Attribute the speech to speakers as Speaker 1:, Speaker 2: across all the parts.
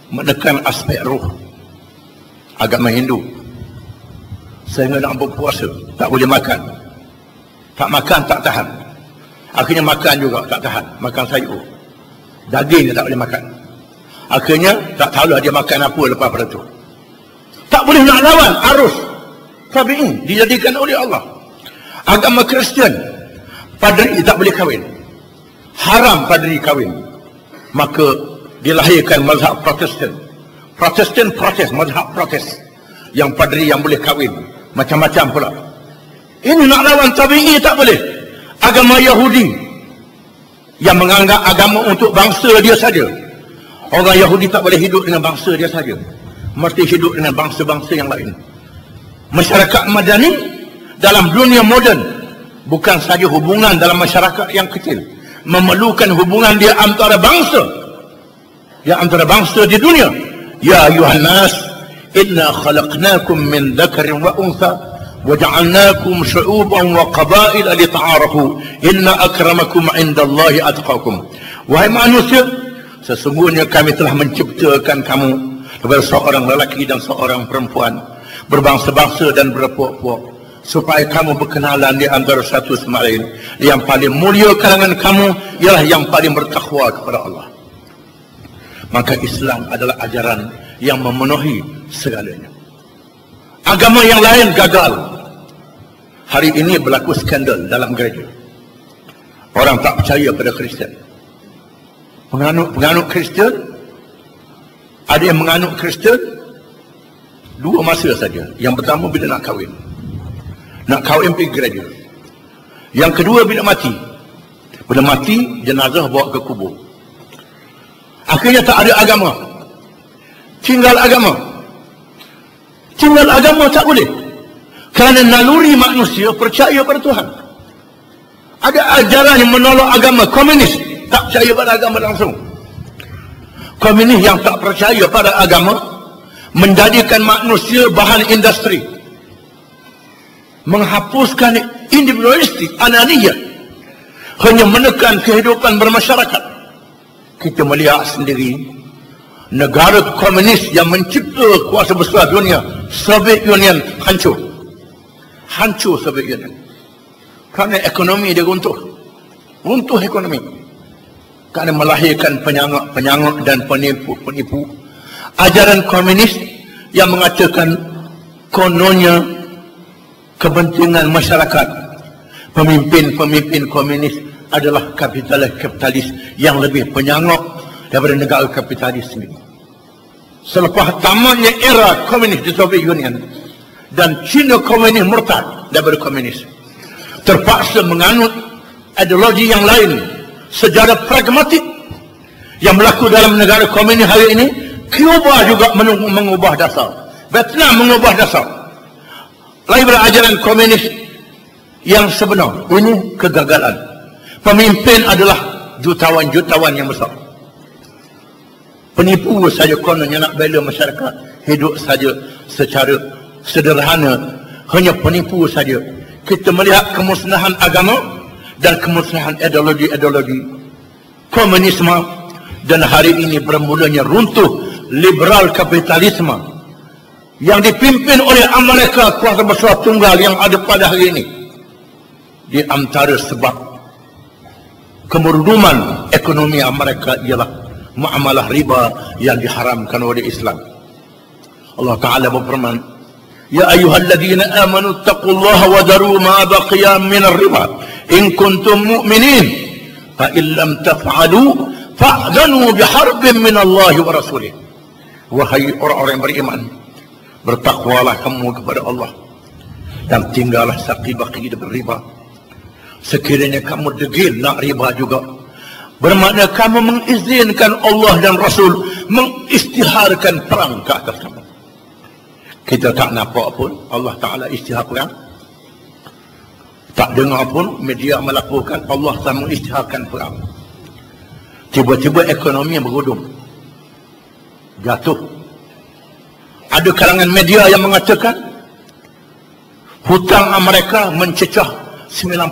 Speaker 1: menekan aspek roh agama Hindu. Sehingga nak berpuasa tak boleh makan, tak makan tak tahan, akhirnya makan juga tak tahan, makan sayur, daging dia tak boleh makan, akhirnya tak tahulah dia makan apa lepas pada tu. Tak boleh nak lawan arus tabi'in dijadikan oleh Allah. Agama Kristian, padri tak boleh kahwin, haram padri kahwin, maka dilahirkan mazhab Protestan. Protestan protes, mazhab protes, yang padri yang boleh kahwin macam-macam pula. Ini nak lawan tabi'i tak boleh. Agama Yahudi yang menganggap agama untuk bangsa dia saja. Orang Yahudi tak boleh hidup dengan bangsa dia saja, mesti hidup dengan bangsa-bangsa yang lain. Masyarakat Madani dalam dunia moden bukan saja hubungan dalam masyarakat yang kecil, memerlukan hubungan dia antara bangsa, dia antara bangsa di dunia. Ya ayuhan nas, inna khalaqnakum min dzakarin wa untha wa ja'alnakum syu'uban wa qabaila lita'arafu inna akramakum 'indallahi atqakum. Wahai manusia, sesungguhnya kami telah menciptakan kamu daripada seorang lelaki dan seorang perempuan, berbangsa-bangsa dan berpuak-puak, supaya kamu berkenalan di antara satu sama lain. Yang paling mulia kalangan kamu ialah yang paling bertakwa kepada Allah. Maka Islam adalah ajaran yang memenuhi segalanya. Agama yang lain gagal. Hari ini berlaku skandal dalam gereja. Orang tak percaya pada Kristian. Penganut Kristian, ada yang menganut Kristian dua masa saja. Yang pertama bila nak kahwin. Nak kahwin pergi gereja. Yang kedua bila mati. Bila mati, jenazah bawa ke kubur. Akhirnya tak ada agama. Tinggal agama. Tinggal agama tak boleh. Kerana naluri manusia percaya pada Tuhan. Ada ajaran yang menolak agama. Komunis tak percaya pada agama langsung. Komunis yang tak percaya pada agama menjadikan manusia bahan industri, menghapuskan individualistik, ananiyah, hanya menekan kehidupan bermasyarakat. Kita melihat sendiri negara komunis yang mencipta kuasa besar dunia, Soviet Union, hancur. Hancur Soviet Union. Kerana ekonomi dia runtuh. Runtuh ekonomi. Kerana melahirkan penyangak dan penipu. Ajaran komunis yang mengatakan kononnya kepentingan masyarakat, pemimpin-pemimpin komunis adalah kapitalis yang lebih penyangak daripada negara kapitalis sendiri. Selepas tamatnya era komunis di Soviet Union dan China komunis murtad daripada komunis, terpaksa menganut ideologi yang lain, sejarah pragmatik yang berlaku dalam negara komunis hari ini. Cuba juga mengubah dasar, Vietnam mengubah dasar. Lain daripada ajaran komunis yang sebenar. Ini kegagalan. Pemimpin adalah jutawan-jutawan yang besar. Penipu saja kononnya nak bela masyarakat, hidup saja secara sederhana, hanya penipu saja. Kita melihat kemusnahan agama dan kemusnahan ideologi komunisme, dan hari ini bermulanya runtuh liberal kapitalisme yang dipimpin oleh Amerika, kuasa besar tunggal yang ada pada hari ini. Di antara sebab kemerduman ekonomi Amerika ialah muamalah riba yang diharamkan oleh Islam. Allah Ta'ala berfirman, Ya ayyuhalladzina amanu taqullaha wa daru ma baqiya minar riba in kuntum mu'minin fa in lam taf'alu fa'dhanu biharbin minallahi wa rasulih. Wahai orang-orang yang beriman, bertakwalah kamu kepada Allah dan tinggallah saki-baki dengan riba. Sekiranya kamu degil nak riba juga, bermakna kamu mengizinkan Allah dan Rasul mengisytiharkan perang ke atas kamu. Kita tak nampak pun Allah Ta'ala isytihar perang, tak dengar pun media melaporkan Allah telah mengisytiharkan perang. Tiba-tiba ekonomi yang bergudung, jatuh. Ada kalangan media yang mengatakan hutang Amerika mencecah 90%,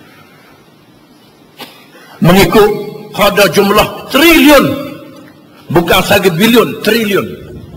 Speaker 1: mengikut pada jumlah triliun Bukan saja bilion, triliun.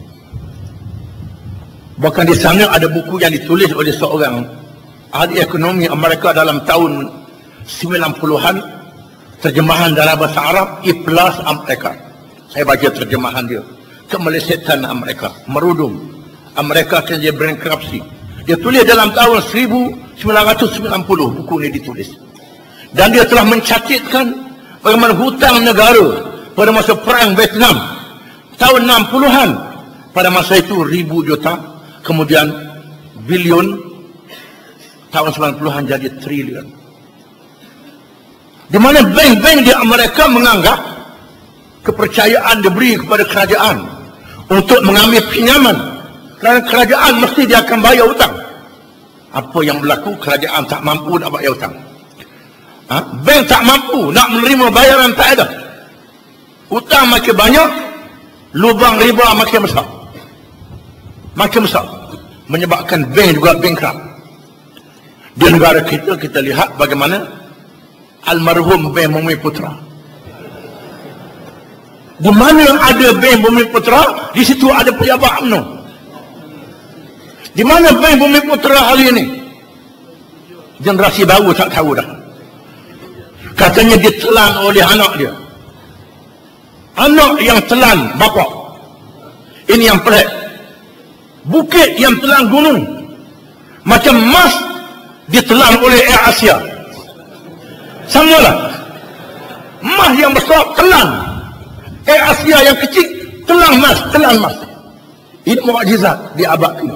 Speaker 1: Bahkan di sana ada buku yang ditulis oleh seorang ahli ekonomi Amerika dalam tahun 90-an, terjemahan dalam bahasa Arab, Iflas Amerika. Saya baca terjemahan dia. Kemelesetan Amerika, merudum. Amerika akan jadi bankruptcy. Dia tulis dalam tahun 1990 buku ini ditulis. Dan dia telah mencatatkan bagaimana hutang negara pada masa perang Vietnam tahun 60-an. Pada masa itu 1,000 juta, kemudian bilion, tahun 90-an jadi triliun. Di mana bank-bank di Amerika menganggap kepercayaan diberi kepada kerajaan untuk mengambil pinjaman, kerana kerajaan mesti dia akan bayar hutang. Apa yang berlaku? Kerajaan tak mampu nak bayar hutang. Bank tak mampu nak menerima bayaran, tak ada. Hutang makin banyak, lubang riba makin besar. Makin besar. Menyebabkan bank juga bankrupt. Di negara kita, kita lihat bagaimana almarhum Bank Bumi Putra. Di mana ada Bank Bumi Putra, di situ ada pejabat UMNO. Di mana Bank Bumi Putra hari ini? Generasi baru tak tahu dah. Katanya ditelan oleh anak dia. Anak yang telan bapa. Ini yang pelik. Bukit yang telan gunung. Macam emas ditelan oleh Air Asia. Samalah. Emas yang besar telan. Air Asia yang kecil telan emas, telan emas. Ini mukjizat di abad ini.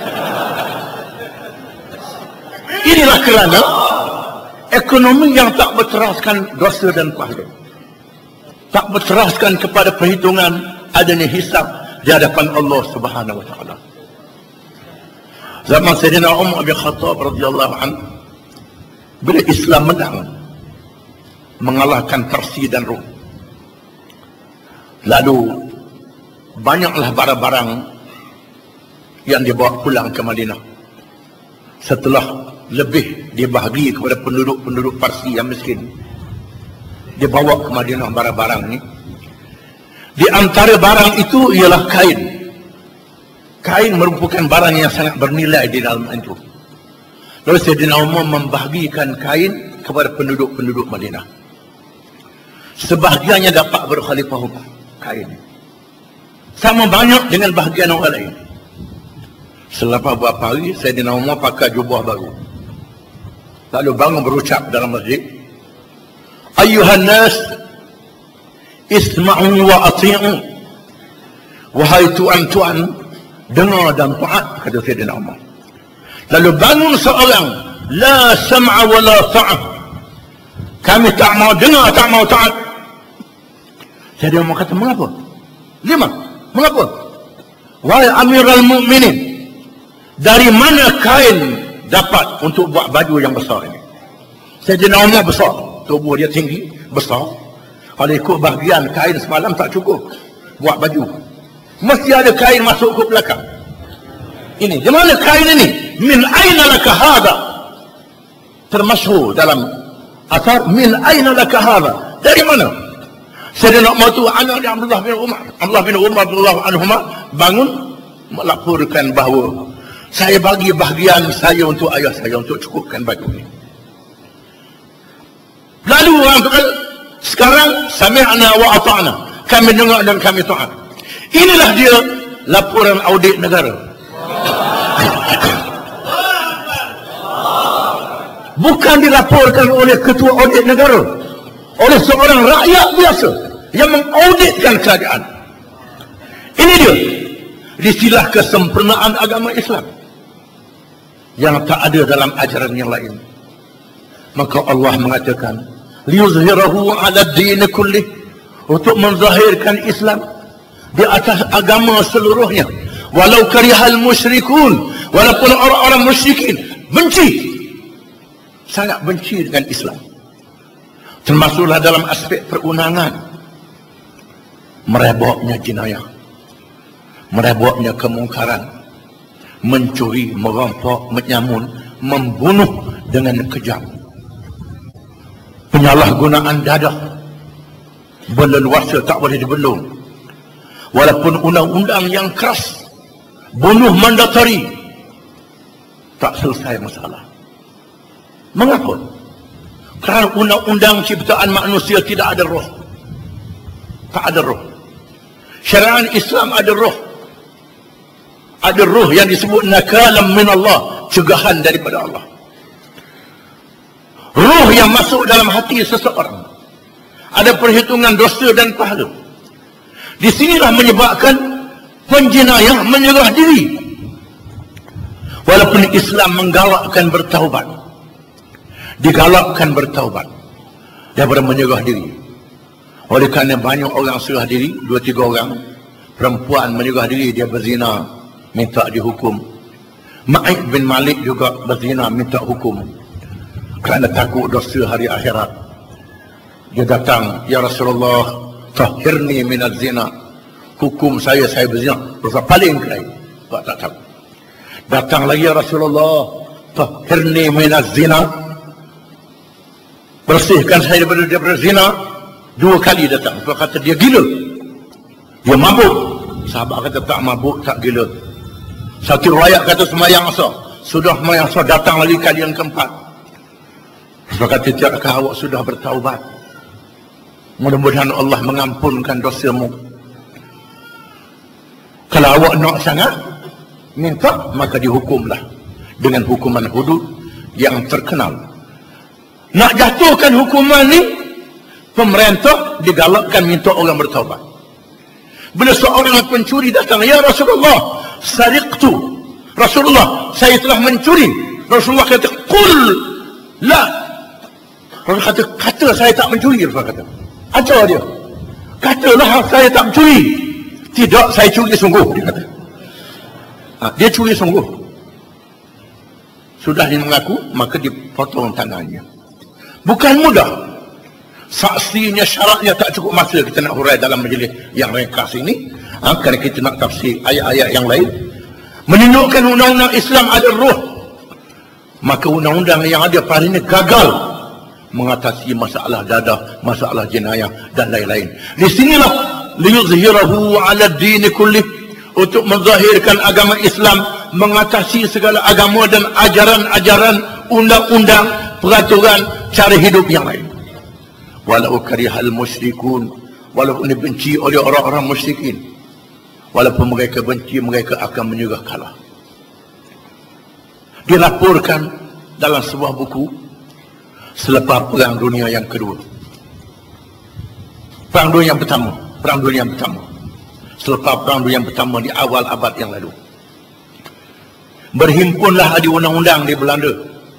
Speaker 1: Inilah kerana ekonomi yang tak berteraskan dosa dan pahala. Tak berteraskan kepada perhitungan adanya hisab di hadapan Allah Subhanahu wa taala. Zaman Sayyidina Umar bin Khattab radhiyallahu anhu, bila Islam menang, mengalahkan Persia dan Rom, lalu banyaklah barang-barang yang dibawa pulang ke Madinah. Setelah lebih dibahagi kepada penduduk-penduduk Parsi yang miskin, dibawa ke Madinah barang-barang ini. Di antara barang itu ialah kain. Kain merupakan barang yang sangat bernilai di dalam itu. Lalu Sayyidina Umar membahagikan kain kepada penduduk-penduduk Madinah. Sebahagiannya dapat berkhalifah hukum kain. Sama banyak dengan bahagian orang lain. Selepas beberapa hari, Sayyidina Umar pakai jubah baru. Lalu bangun berucap dalam masjid, Ayyuhan nas, isma'u wa ati'u. Wahai tuan-tuan, dengar dan taat, kata Sayyidina Umar. Lalu bangun seorang, la sam'a wa la ta'ah. Kami tak mau dengar, tak mau taat. Sayyidina Umar kata, mengapa? Mengapa? Wahai Amirul Mukminin, dari mana kain dapat untuk buat baju yang besar ini? Sayyidina Umar besar, tubuh dia tinggi, besar. Kalau ikut bahagian kain semalam tak cukup buat baju. Mesti ada kain masuk ke belakang. Ini, di mana kain ini? Min aina laka hadha? Termasyhur dalam asar, min aina laka hadha? Dari mana? Sayyidina Umar tu anak dia Abdullah bin Umar. Abdullah bin Umar radhiyallahu anhuma bangun melaporkan bahawa saya bagi bahagian saya untuk ayah saya untuk cukupkan baju ini. Lalu orang kata, sekarang sami'na wa ata'na. Kami dengar dan kami taat. Inilah dia laporan audit negara. Bukan dilaporkan oleh ketua audit negara, oleh seorang rakyat biasa yang mengauditkan keadaan. Ini dia istilah kesempurnaan agama Islam yang tak ada dalam ajaran yang lain. Maka Allah mengatakan, liyuzhirahu 'ala ad-din kullih, untuk menzahirkan Islam di atas agama seluruhnya. Walau karihal musyrikun, walaupun orang-orang musyrikin benci, sangat benci dengan Islam. Termasuklah dalam aspek perundangan, merebaknya jenayah, merebaknya kemungkaran, mencuri, merampok, menyamun, membunuh dengan kejam, penyalahgunaan dadah, berleluasa tak boleh dibelung, Walaupun undang-undang yang keras, bunuh mandatari, tak selesai masalah. Mengapa? Kerana undang-undang ciptaan manusia tidak ada roh. Tak ada roh. Syariat Islam ada roh. Ada roh yang disebut nakalam min Allah, cegahan daripada Allah. Roh yang masuk dalam hati seseorang. Ada perhitungan dosa dan pahala. Di sinilah menyebabkan penjenayah menyerah diri. Walaupun Islam menggalakkan bertaubat, digalakkan bertaubat daripada menyerah diri. Oleh kerana banyak orang serah diri, 2-3 orang perempuan menyerah diri, dia berzina, minta dihukum. Ma'id bin Malik juga berzina, minta hukum kerana takut dosa hari akhirat. Dia datang, ya Rasulullah, tahhirni minaz zina, hukum saya berzina. Dosa paling kelai, tak tahu. Datang lagi, ya Rasulullah, tahhirni minaz zina, bersihkan saya daripada zina. 2 kali datang. Dia kata dia gila, dia mabuk. Sahabat kata tak mabuk, tak gila. Satu riwayat kata sembahyang asar, sudah sembahyang asar datang lagi kali yang keempat. Dia kata, tidakkah awak sudah bertaubat? Mudah-mudahan Allah mengampunkan dosamu. Kalau awak nak sangat minta, maka dihukumlah dengan hukuman hudud yang terkenal. Nak jatuhkan hukuman ni, pemerintah digalakkan minta orang bertaubat. Bila seorang pencuri datang, ya Rasulullah, sariqtu. Rasulullah, saya telah mencuri. Rasulullah kata, qul la. Rasulullah kata saya tak mencuri. Rasulullah kata, ajar dia, katalah saya tak mencuri. Tidak, saya curi sungguh, dia kata. Dia curi sungguh. Sudah dia mengaku, maka dipotong tangannya. Bukan mudah. Saksinya, syaratnya tak cukup masa kita nak hurai dalam majlis yang ringkas ini. Kerana kita nak tafsir ayat-ayat yang lain. Menunjukkan undang-undang Islam ada roh. Maka undang-undang yang ada pada ini gagal mengatasi masalah dadah, masalah jenayah dan lain-lain. Di sinilah liyuzhirahu 'ala ad-din kullih, untuk menzahirkan agama Islam mengatasi segala agama dan ajaran-ajaran, undang-undang, peraturan, cara hidup yang lain. Walau karihal musyrikun, walaupun dibenci oleh orang-orang musyrikin, walaupun mereka benci, mereka akan menyerah kalah. Dilaporkan dalam sebuah buku selepas Perang Dunia yang kedua. Perang Dunia yang pertama. Selepas Perang Dunia yang pertama di awal abad yang lalu. Berhimpunlah ahli undang-undang di Belanda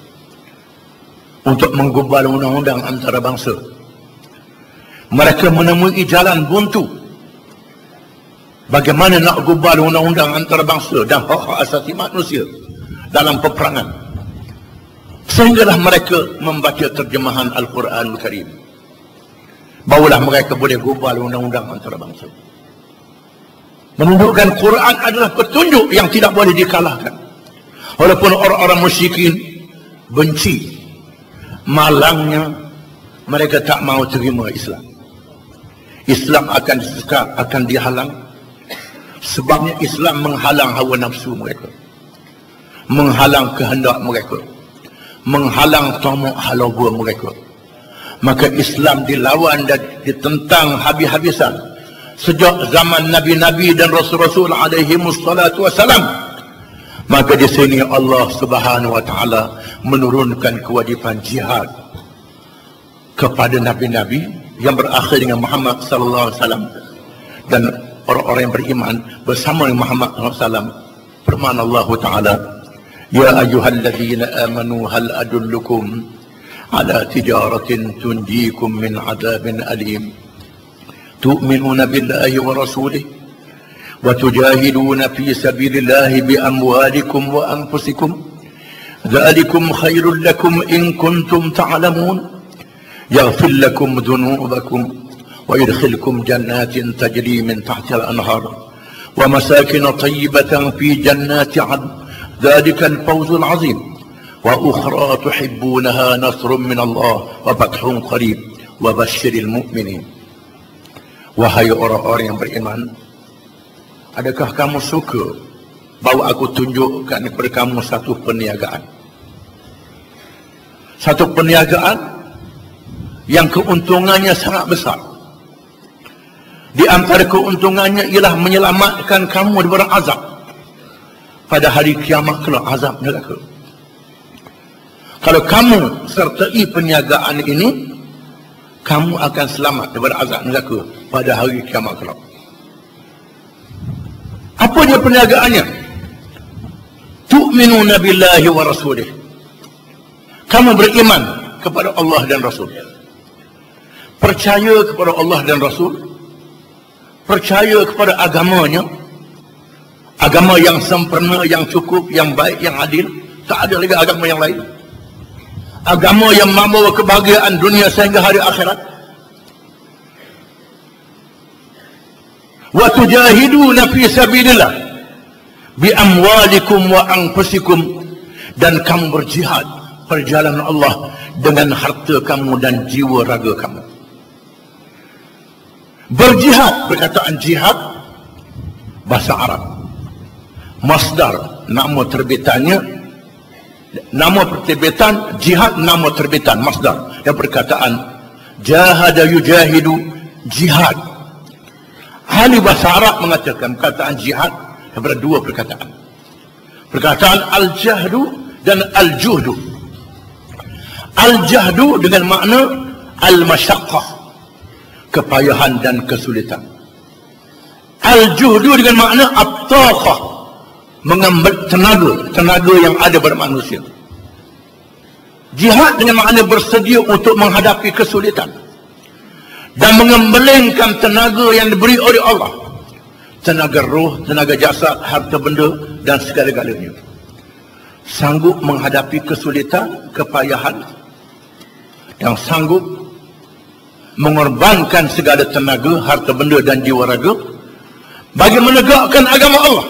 Speaker 1: untuk menggubal undang-undang antara bangsa. Mereka menemui jalan buntu. Bagaimana nak gubal undang-undang antara bangsa dan hak-hak asasi manusia dalam peperangan. Sehinggalah mereka membaca terjemahan Al-Quran Al-Karim. Barulah mereka boleh gubal undang-undang antara bangsa. Menunjukkan Quran adalah petunjuk yang tidak boleh dikalahkan. Walaupun orang-orang musyrikin benci, malangnya mereka tak mau terima Islam. Islam akan disekat, akan dihalang. Sebabnya Islam menghalang hawa nafsu mereka, menghalang kehendak mereka, menghalang tamak halagua mereka. Maka Islam dilawan dan ditentang habis-habisan sejak zaman Nabi-Nabi dan Rasul-Rasul alaihimus salatu wassalam. Maka di sini Allah Subhanahu wa taala menurunkan kewajipan jihad kepada Nabi-Nabi yang berakhir dengan Muhammad sallallahu alaihi wasallam dan orang-orang yang beriman bersama dengan Muhammad sallallahu alaihi wasallam. Firman Allah taala, ya ayyuhalladzina amanu hal adullukum ala tijaratin tunjikum min adzabin alim tu'minuna billahi wa rasulih wa tujahiduna fi sabilillahi bi amwalikum wa anfusikum dzalikum khairul lakum in kuntum ta'lamun يغفر لكم ذنوبكم ويدخلكم جنات تجري من تحتها الأنهار ومساكن طيبة في جنات عدن ذلك الفوز العظيم وأخرى تحبونها نصر من الله وفتح قريب وبشر المؤمنين. Wahai orang-orang yang beriman, Adakah kamu suka bahawa aku tunjukkan kepada kamu satu perniagaan? Satu perniagaan yang keuntungannya sangat besar. Di antara keuntungannya ialah menyelamatkan kamu daripada azab pada hari kiamat kelak, azab neraka. Kalau kamu sertai perniagaan ini, kamu akan selamat daripada azab neraka pada hari kiamat kelak. Apa dia perniagaannya? Tu'minuna billahi wa rasulih. Kamu beriman kepada Allah dan Rasul. Percaya kepada Allah dan Rasul. Percaya kepada agamanya. Agama yang sempurna, yang cukup, yang baik, yang adil. Tak ada lagi agama yang lain. Agama yang membawa kebahagiaan dunia sehingga hari akhirat. Wa tujahiduna fi sabilillah bi amwalikum wa anfusikum, dan kamu berjihad perjalanan Allah dengan harta kamu dan jiwa raga kamu. Berjihad, perkataan jihad bahasa Arab. Masdar, nama terbitannya, nama terbitan, jihad nama terbitan, masdar. Yang perkataan jahada yujahidu, jihad. Ahli bahasa Arab mengatakan perkataan jihad daripada dua perkataan. Perkataan al-jahdu dan al-juhdu. Al-jahdu dengan makna al-masyaqqah, kepayahan dan kesulitan. Al-juhdu dengan makna at-taqah, mengambil tenaga yang ada pada manusia. Jihad dengan makna bersedia untuk menghadapi kesulitan dan mengembelengkan tenaga yang diberi oleh Allah, tenaga roh, tenaga jasad, harta benda dan segala-galanya. Sanggup menghadapi kesulitan, kepayahan, yang sanggup mengorbankan segala tenaga, harta benda dan jiwa raga bagi menegakkan agama Allah.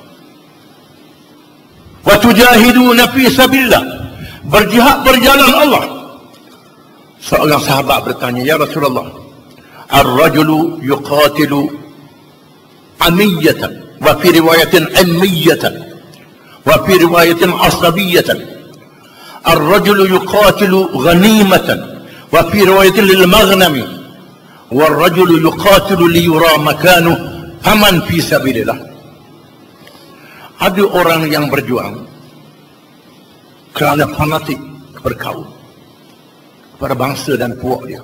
Speaker 1: Wa tujahiduna fi sabilillah, berjihad berjalan Allah. Seorang sahabat bertanya, ya Rasulullah, ar-rajulu yuqatilu amiyatan, wa fi riwayatin ammiyatan, wa fi riwayatin asabiyatan. Ar-rajulu yuqatilu ghanimatan, wa fi riwayatin lil maghnami, wal rajulu yuqatilu li yura makanuh, faman fi sabilillah. Ada orang yang berjuang kerana fanatik berkaum kepada bangsa dan puak dia,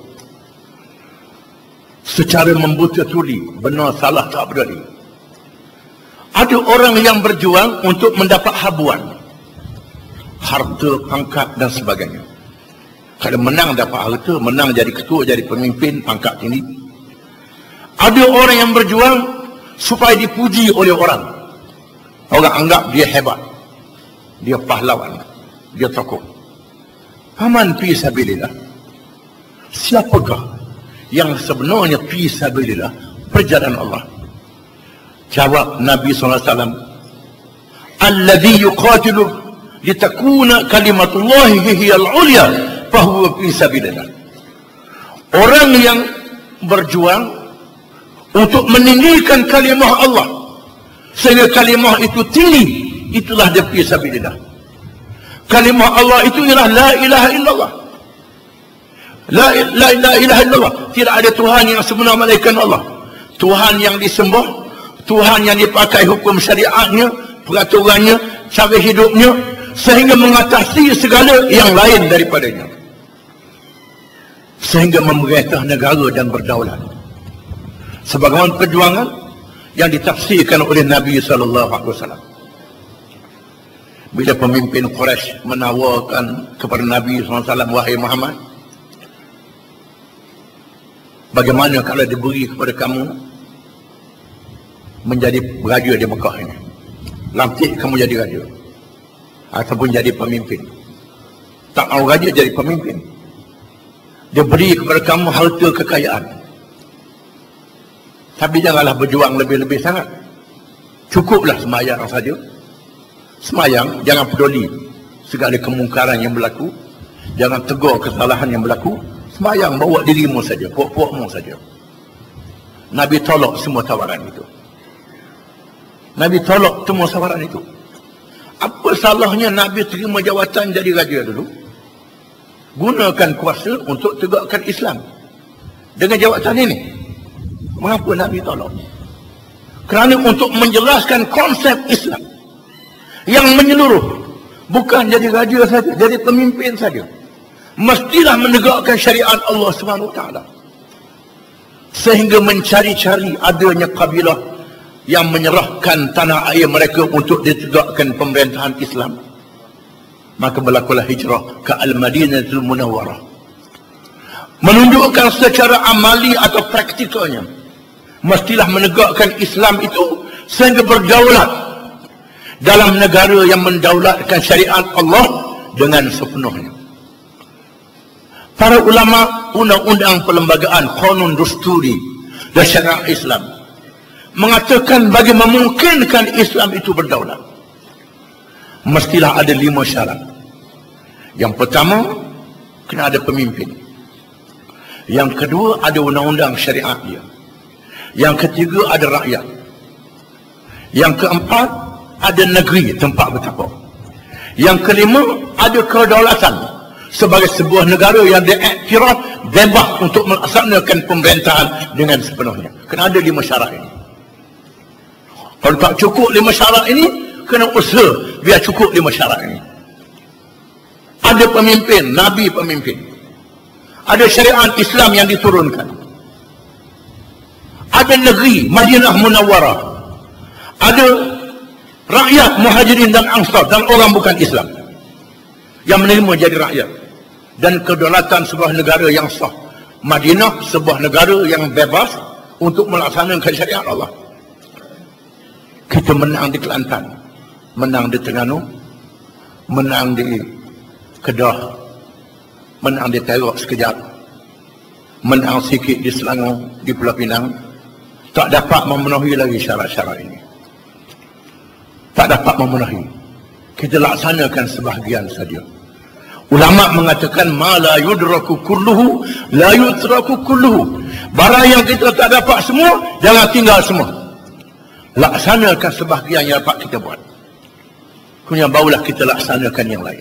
Speaker 1: secara membuta tuli, benar salah tak peduli. Ada orang yang berjuang untuk mendapat habuan, harta, pangkat dan sebagainya. Kalau menang dapat harta, menang jadi ketua, jadi pemimpin, pangkat tinggi. Ada orang yang berjuang supaya dipuji oleh orang. Orang anggap dia hebat, dia pahlawan, dia tokoh. Faman fi sabilillah, siapakah yang sebenarnya fi sabilillah, perjalanan Allah? Jawab Nabi SAW, alladhi yuqatilu litakuna kalimatullahi hiyal ulya fahuwa fi sabilillah. Orang yang berjuang untuk meninggikan kalimah Allah sehingga kalimah itu tinggi, itulah dia fi sabilillah. Kalimah Allah itu ialah la ilaha illallah. La ilaha illallah. Tidak ada Tuhan yang sebenar melainkan Allah. Tuhan yang disembah, Tuhan yang dipakai hukum syariatnya, peraturannya, cara hidupnya, sehingga mengatasi segala yang lain daripadanya, sehingga memerintah negara dan berdaulat. Sebagaimana perjuangan yang ditafsirkan oleh Nabi SAW. Bila pemimpin Quraisy menawarkan kepada Nabi SAW, wahai Muhammad, bagaimana kalau diberi kepada kamu menjadi raja di Mekah ini, lantik kamu jadi raja ataupun jadi pemimpin. Tak mau raja, jadi pemimpin. Dia beri kepada kamu harta kekayaan, tapi janganlah berjuang lebih-lebih sangat. Cukuplah semayang saja. Semayang, jangan peduli segala kemungkaran yang berlaku, jangan tegur kesalahan yang berlaku. Semayang, bawa dirimu saja, puak-puakmu saja. Nabi tolak semua tawaran itu. Nabi tolak tu musyawarah itu. Apa salahnya Nabi terima jawatan jadi raja dulu? Gunakan kuasa untuk tegakkan Islam. Dengan jawatan ini. Mengapa Nabi tolak? Kerana untuk menjelaskan konsep Islam yang menyeluruh. Bukan jadi raja saja, jadi pemimpin saja. Mestilah menegakkan syariat Allah SWT. Sehingga mencari-cari adanya kabilah yang menyerahkan tanah air mereka untuk ditegakkan pemerintahan Islam. Maka berlakulah hijrah ke Al-Madinatul Munawwarah. Menunjukkan secara amali atau praktikalnya, mestilah menegakkan Islam itu sehingga berdaulat dalam negara yang mendaulatkan syariat Allah dengan sepenuhnya. Para ulama undang-undang perlembagaan Qanun Dusturi dan Syariat Islam mengatakan bagi memungkinkan Islam itu berdaulat, mestilah ada 5 syarat. Yang pertama, kena ada pemimpin. Yang kedua, ada undang-undang syariat dia. Yang ketiga, ada rakyat. Yang keempat, ada negeri tempat bertakwa. Yang kelima, ada kedaulatan sebagai sebuah negara yang diiktiraf bebas untuk melaksanakan pemerintahan dengan sepenuhnya. Kena ada 5 syarat ini. Kalau tak cukup 5 syarat ini, kena usaha biar cukup 5 syarat ini. Ada pemimpin, Nabi pemimpin. Ada syariat Islam yang diturunkan. Ada negeri, Madinah Munawwarah. Ada rakyat Muhajirin dan Ansar dan orang bukan Islam yang menerima jadi rakyat. Dan kedaulatan sebuah negara yang sah. Madinah sebuah negara yang bebas untuk melaksanakan syariat Allah. Kita menang di Kelantan, menang di Terengganu, menang di Kedah, menang di Perak sekejap, menang sikit di Selangor, di Pulau Pinang. Tak dapat memenuhi lagi syarat-syarat ini. Tak dapat memenuhi. Kita laksanakan sebahagian saja. Ulama mengatakan ma la yudraku kulluhu la yutraku kulluhu. Barang yang kita tak dapat semua, jangan tinggal semua. Laksanakan sebahagian yang dapat kita buat. Kemudian barulah kita laksanakan yang lain.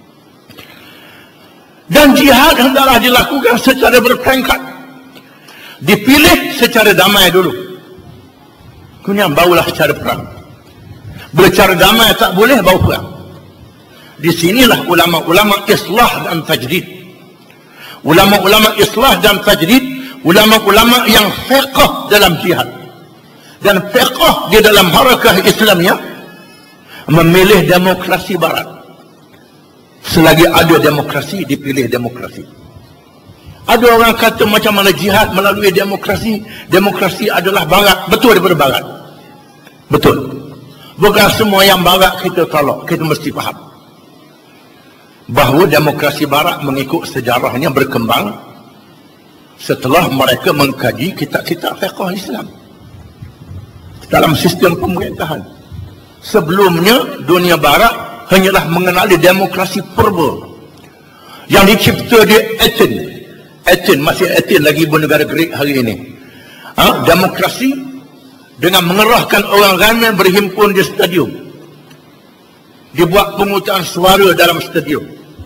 Speaker 1: Dan jihad hendaklah dilakukan secara berperingkat. Dipilih secara damai dulu. Kemudian barulah cara perang. Bercara damai tak boleh, baru perang. Di sinilah ulama-ulama islah dan tajdid. Ulama-ulama islah dan tajdid, ulama-ulama yang fiqh dalam jihad dan fiqh di dalam harakah Islamnya, memilih demokrasi barat. Selagi ada demokrasi, dipilih demokrasi. Ada orang kata macam mana jihad melalui demokrasi. Demokrasi adalah barat. Betul daripada barat. Betul. Bukan semua yang barat kita tolak. Kita mesti faham bahawa demokrasi barat mengikut sejarahnya berkembang setelah mereka mengkaji kitab-kitab fiqh Islam dalam sistem pemerintahan. Sebelumnya dunia barat hanyalah mengenali demokrasi purba yang dicipta di Athens, masih Athens lagi ibu negara Greek hari ini. Demokrasi dengan mengerahkan orang ramai berhimpun di stadium, dibuat penghutang suara dalam stadium.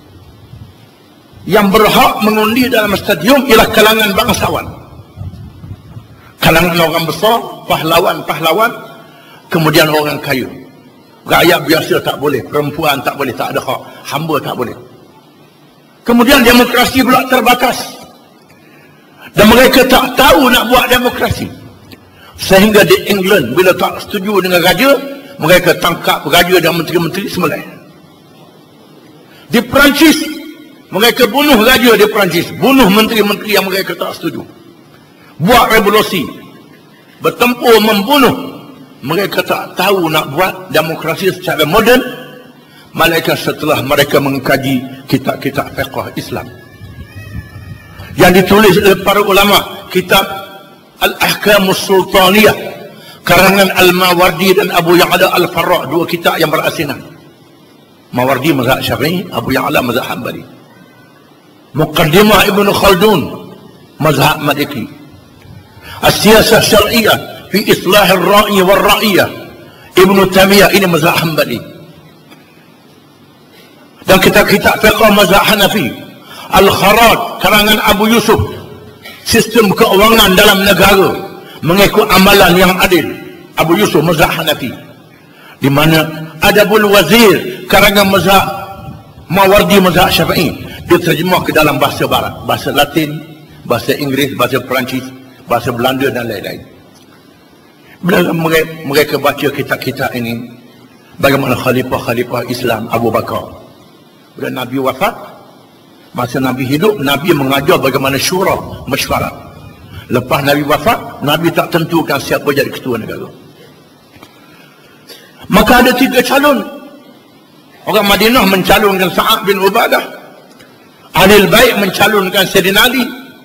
Speaker 1: Yang berhak mengundi dalam stadium ialah kalangan bangsawan, kalangan orang besar, pahlawan-pahlawan, kemudian orang kaya. Rakyat biasa tak boleh, perempuan tak boleh, tak ada hak, hamba tak boleh. Kemudian demokrasi pula terbatas, dan mereka tak tahu nak buat demokrasi. Sehingga di England, bila tak setuju dengan raja, mereka tangkap raja dan menteri-menteri sembelih. Di Perancis, mereka bunuh raja di Perancis, bunuh menteri-menteri yang mereka tak setuju. Buat revolusi, bertempur membunuh. Mereka tak tahu nak buat demokrasi secara moden, malaikat setelah mereka mengkaji kitab-kitab fiqh Islam yang ditulis oleh para ulama, kitab Al-Ahkamus Sultaniyah karangan Al-Mawardi dan Abu Ya'la Al-Farra, dua kitab yang berasinan. Mawardi mazhab Syafi'i, Abu Ya'la mazhab Hanbali. Muqaddimah Ibn Khaldun mazhab Maliki. As-Siyasah Syar'iyah fi Islah Ar-Ra'i wal Ra'iyah, Ibnu Taimiyah, ini mazhab Hambali. Dan kitab-kitab fiqh mazhab Hanafi. Al-Kharaj karangan Abu Yusuf, sistem keuangan dalam negara mengikut amalan yang adil, Abu Yusuf mazhab Hanafi. Di mana Adabul Wazir karangan mazhab Mawardi mazhab Syafi'i, diterjemah ke dalam bahasa barat, bahasa Latin, bahasa Inggeris, bahasa Perancis, bahasa Belanda dan lain-lain. Bila mereka baca kitab-kitab ini, bagaimana khalifah-khalifah Islam Abu Bakar, bila Nabi wafat, masa Nabi hidup, Nabi mengajar bagaimana syura, mesyuarat. Lepas Nabi wafat, Nabi tak tentukan siapa jadi ketua negara. Maka ada 3 calon. Orang Madinah mencalonkan Sa'ad bin Ubadah, Ahlul Bait mencalonkan Sayyidina Ali,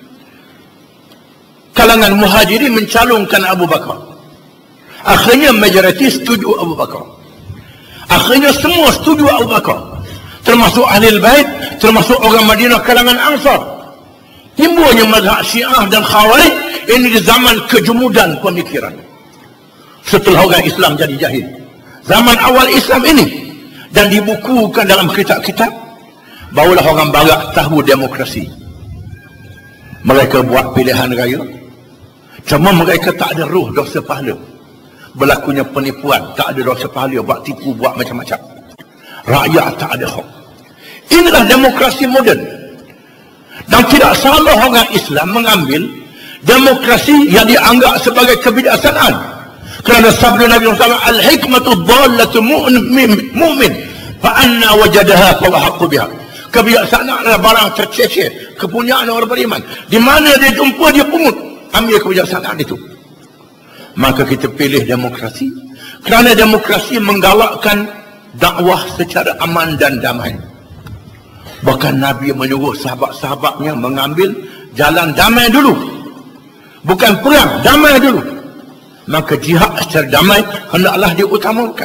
Speaker 1: kalangan Muhajirin mencalonkan Abu Bakar. Akhirnya majoriti setuju Abu Bakar. Akhirnya semua setuju Abu Bakar, termasuk Ahlul Bait, termasuk orang Madinah kalangan Ansar. Timbulnya mazhab Syiah dan Khawarij ini di zaman kejumudan pemikiran. Setelah orang Islam jadi jahil, zaman awal Islam ini, dan dibukukan dalam kitab-kitab, barulah orang barat tahu demokrasi. Mereka buat pilihan raya, cuma mereka tak ada roh dosa pahala. Berlakunya penipuan, tak ada dosa pahala, buat tipu, buat macam-macam. Rakyat tak ada hak. Inilah demokrasi moden. Dan tidak salah orang Islam mengambil demokrasi yang dianggap sebagai kebijaksanaan. Kerana sabda Nabi SAW, al-hikmatu dhallatu mu'min fa'anna wajadaha fawahaqqu biha. Kebijaksanaan adalah barang tercecer, kepunyaan orang beriman. Di mana dia jumpa, dia pungut. Ambil kebijaksanaan itu. Maka kita pilih demokrasi, kerana demokrasi menggalakkan dakwah secara aman dan damai. Bahkan Nabi menyuruh sahabat-sahabatnya mengambil jalan damai dulu, bukan perang, damai dulu. Maka jihad secara damai hendaklah diutamakan.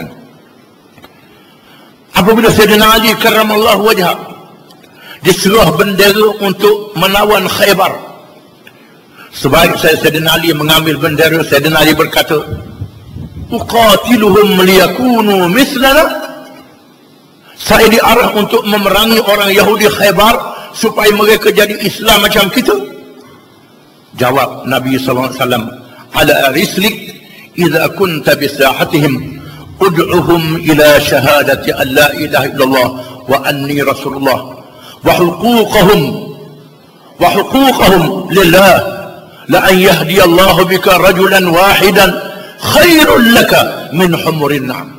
Speaker 1: Apabila Sayyidina Ali karramallahu wajhah diserah bendera untuk melawan Khaybar, sebaik Sayyidina Ali mengambil bendera, Sayyidina Ali berkata, uqatiluhum liyakunu mislana, saya diarah untuk memerangi orang Yahudi Khaybar supaya mereka jadi Islam macam kita. Jawab Nabi SAW, ala rislik idza kunta bisahatihim ud'uhum ila syahadati an la ilaha illallah wa anni rasulullah wa huquqahum lillah la an yahdi Allah bika rajulan wahidan khairul laka min humurin na'am.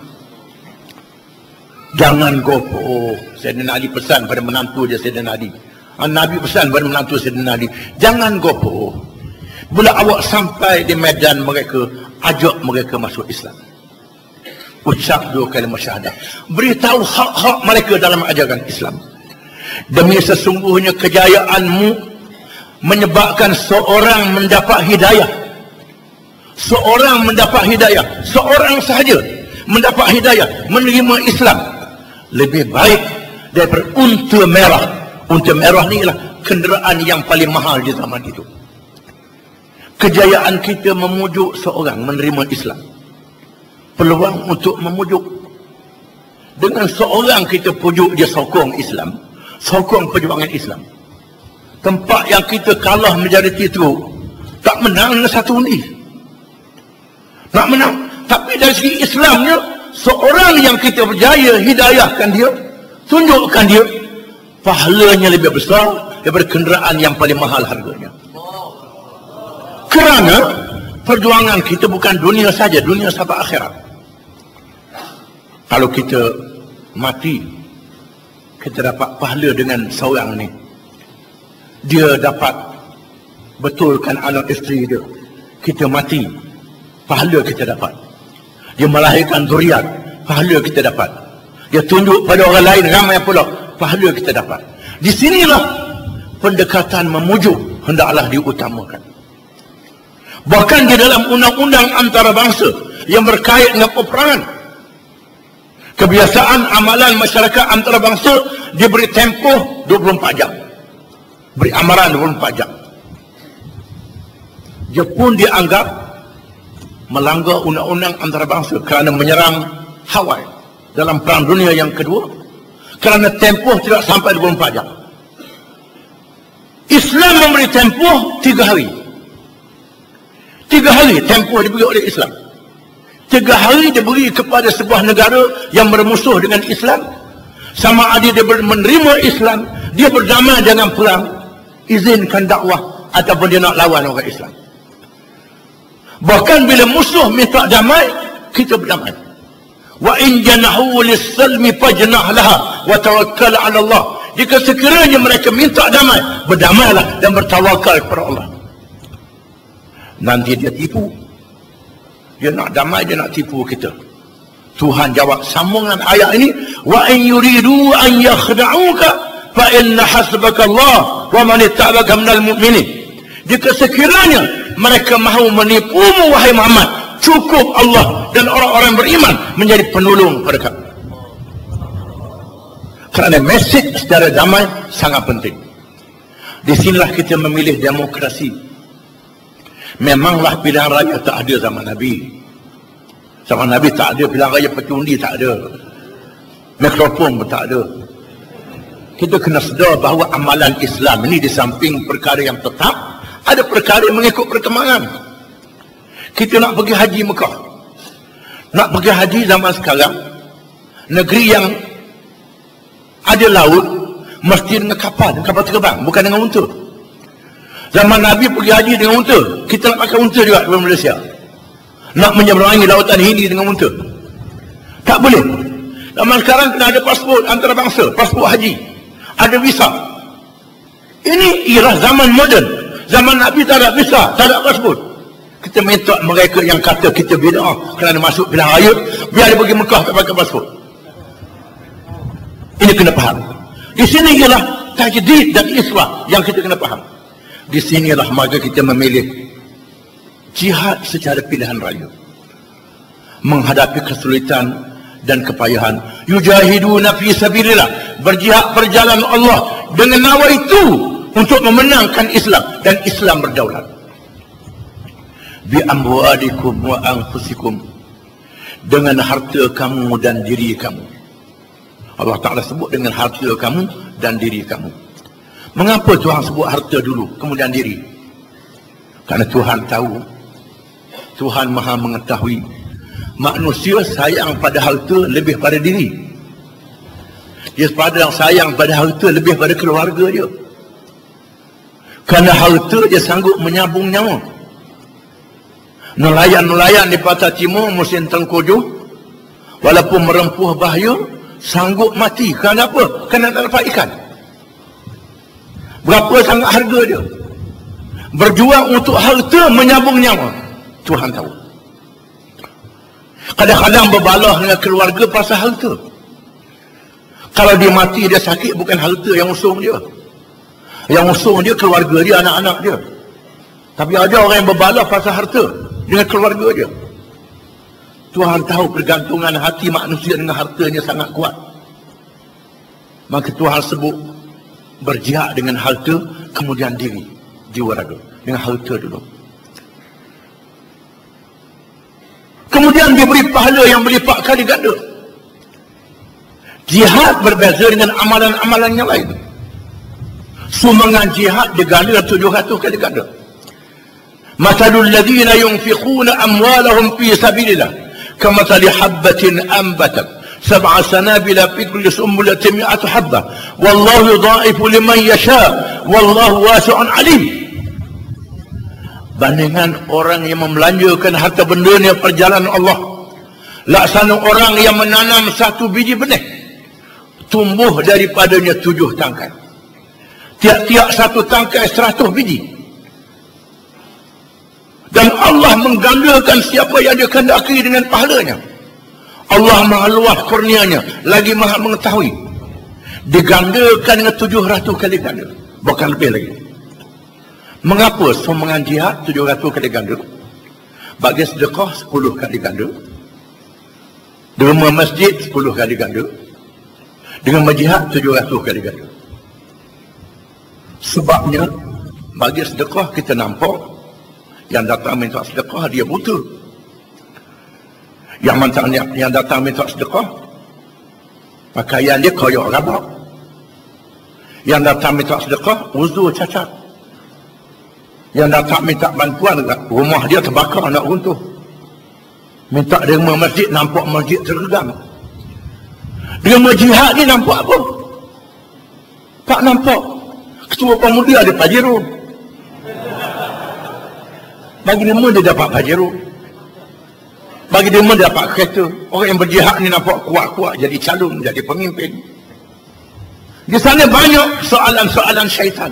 Speaker 1: Jangan gopoh. Sayyidina Ali pesan pada menantu dia Sayyidina Ali. Nabi pesan pada menantu Sayyidina Ali, jangan gopoh. Bila awak sampai di medan mereka, ajak mereka masuk Islam. Ucap 2 kalimah syahadah. Beritahu hak-hak mereka dalam ajaran Islam. Demi sesungguhnya kejayaanmu menyebabkan seorang mendapat hidayah. Seorang mendapat hidayah. Seorang sahaja mendapat hidayah, menerima Islam, lebih baik daripada unta merah. Unta merah ni ialah kenderaan yang paling mahal di zaman itu. Kejayaan kita memujuk seorang menerima Islam, peluang untuk memujuk. Dengan seorang kita pujuk dia sokong Islam, sokong perjuangan Islam. Tempat yang kita kalah majoriti itu, tak menang satu ni, tak menang. Tapi dari segi Islamnya, seorang yang kita berjaya hidayahkan dia, tunjukkan dia, pahalanya lebih besar daripada kenderaan yang paling mahal harganya. Kerana perjuangan kita bukan dunia saja, dunia sampai akhirat. Kalau kita mati, kita dapat pahala dengan seorang ni. Dia dapat betulkan anak isteri dia. Kita mati, pahala kita dapat. Dia melahirkan zuriat, pahala kita dapat. Dia tunjuk pada orang lain ramai pula, pahala kita dapat. Di sinilah pendekatan memujuk hendaklah diutamakan. Bahkan di dalam undang-undang antarabangsa yang berkait dengan peperangan, kebiasaan amalan masyarakat antarabangsa diberi tempoh 24 jam. Beri amaran 24 jam. Jepun dianggap melanggar undang-undang antarabangsa kerana menyerang Hawaii dalam Perang Dunia yang kedua, kerana tempoh tidak sampai 24 jam. Islam memberi tempoh 3 hari. 3 hari tempoh diberi oleh Islam. 3 hari diberi kepada sebuah negara yang bermusuh dengan Islam. Sama ada dia menerima Islam, dia berdamai dengan perang, izinkan dakwah, ataupun dia nak lawan orang Islam. Bahkan bila musuh minta damai, kita berdamai. Wa in janahu lis-salmi fajnah laha wa tawakkal 'ala Allah. Jika sekiranya mereka minta damai, berdamailah dan bertawakal kepada Allah. Nanti dia tipu. Dia nak damai, dia nak tipu kita. Tuhan jawab sambungan ayat ini, wa in yuridu an yakhda'uka fa inna hasbaka Allah wa man ittaba'aka minal mu'minin. Jika sekiranya mereka mahu menipumu wahai Muhammad, cukup Allah dan orang-orang beriman menjadi penolong pada kamu. Kerana mesej secara damai sangat penting. Di sinilah kita memilih demokrasi. Memanglah pilihan raya tak ada zaman Nabi. Zaman Nabi tak ada pilihan raya pecundi, tak ada. Mikrofon pun tak ada. Kita kena sedar bahawa amalan Islam ini di samping perkara yang tetap, ada perkara yang mengikut perkembangan. Kita nak pergi haji Mekah. Nak pergi haji zaman sekarang, negeri yang ada laut, mesti dengan kapal terbang, bukan dengan unta. Zaman Nabi pergi haji dengan unta. Kita nak pakai unta juga di Malaysia. Nak menyeberangi lautan Hindi dengan unta. Tak boleh. Zaman sekarang kena ada pasport antarabangsa, pasport haji. Ada visa. Ini ialah zaman moden. Zaman Nabi tak ada visa, tak ada pasport. Kita minta mereka yang kata kita bid'ah kerana masuk pilihan raya, biar dia pergi Mekah tak pakai pasport. Ini kena faham. Di sini ialah tajdid dan islah yang kita kena faham. Di sinilah maka kita memilih jihad secara pilihan raya. Menghadapi kesulitan dan kepayahan. Yujahiduna fi sabilillah. Berjihad perjalanan Allah dengan nawa itu untuk memenangkan Islam dan Islam berdaulat. Bi amwalikum wa anfusikum. Dengan harta kamu dan diri kamu. Allah Ta'ala sebut dengan harta kamu dan diri kamu. Mengapa Tuhan sebut harta dulu, kemudian diri? Kerana Tuhan tahu, Tuhan maha mengetahui, manusia sayang pada harta lebih pada diri. Dia sayang pada harta lebih pada keluarga dia. Kerana harta dia sanggup menyambung nyawa. Nelayan-nelayan di Pantai Timur musim tengkujuh, walaupun merempuh bahaya, sanggup mati. Kerana apa? Kerana tak dapat ikan. Berapa sangat harga dia? Berjuang untuk harta menyambung nyawa. Tuhan tahu. Kadang-kadang berbalah dengan keluarga pasal harta. Kalau dia mati, dia sakit, bukan harta yang usung dia. Yang usung dia keluarga dia, anak-anak dia. Tapi ada orang yang berbalah pasal harta dengan keluarga dia. Tuhan tahu pergantungan hati manusia dengan hartanya sangat kuat. Maka Tuhan sebut berjihad dengan harta, kemudian diri, jiwa raga. Dengan harta dulu. Kemudian diberi pahala yang berlipat kali ganda. Jihad berbeza dengan amalan-amalan yang lain. Sumbangan jihad diganda 700 kali ganda. Matalul ladzina yunfiquna amwalahum fi sabilillah kamathali habbatin anbatat sab'a sanabila fi kulli sumbulatin mi'atu habbah wallahu yudha'ifu liman yasha wallahu wasi'un alim. Bandingan orang yang membelanjakan harta bendanya perjalanan Allah, laksana orang yang menanam satu biji benih, tumbuh daripadanya 7 tangkai. Tiap-tiap satu tangkai 100 biji. Dan Allah menggandakan siapa yang dia kehendaki dengan pahalanya. Allah maha luas kurnianya, lagi maha mengetahui. Digandakan dengan 700 kali ganda, bahkan lebih lagi. Mengapa sumbangan jihad 700 kali ganda? Bagi sedekah 10 kali ganda. Derma masjid 10 kali ganda. Dengan berjihad 700 kali ganda. Sebabnya bagi sedekah kita nampak yang datang minta sedekah dia buta. Yang datang minta sedekah, pakaian dia koyak rabak. Yang datang minta sedekah, uzur cacat. Yang datang minta bantuan, rumah dia terbakar nak runtuh. Minta derma masjid, nampak masjid tergedam. Derma jihad ni nampak apa? Tak nampak. Ketua pemuda ada Pajero. Bagi derma dia dapat Pajero. Bagi derma dia dapat kereta. Orang yang berjihad ni nampak kuat-kuat jadi calon, jadi pemimpin. Di sana banyak soalan-soalan syaitan.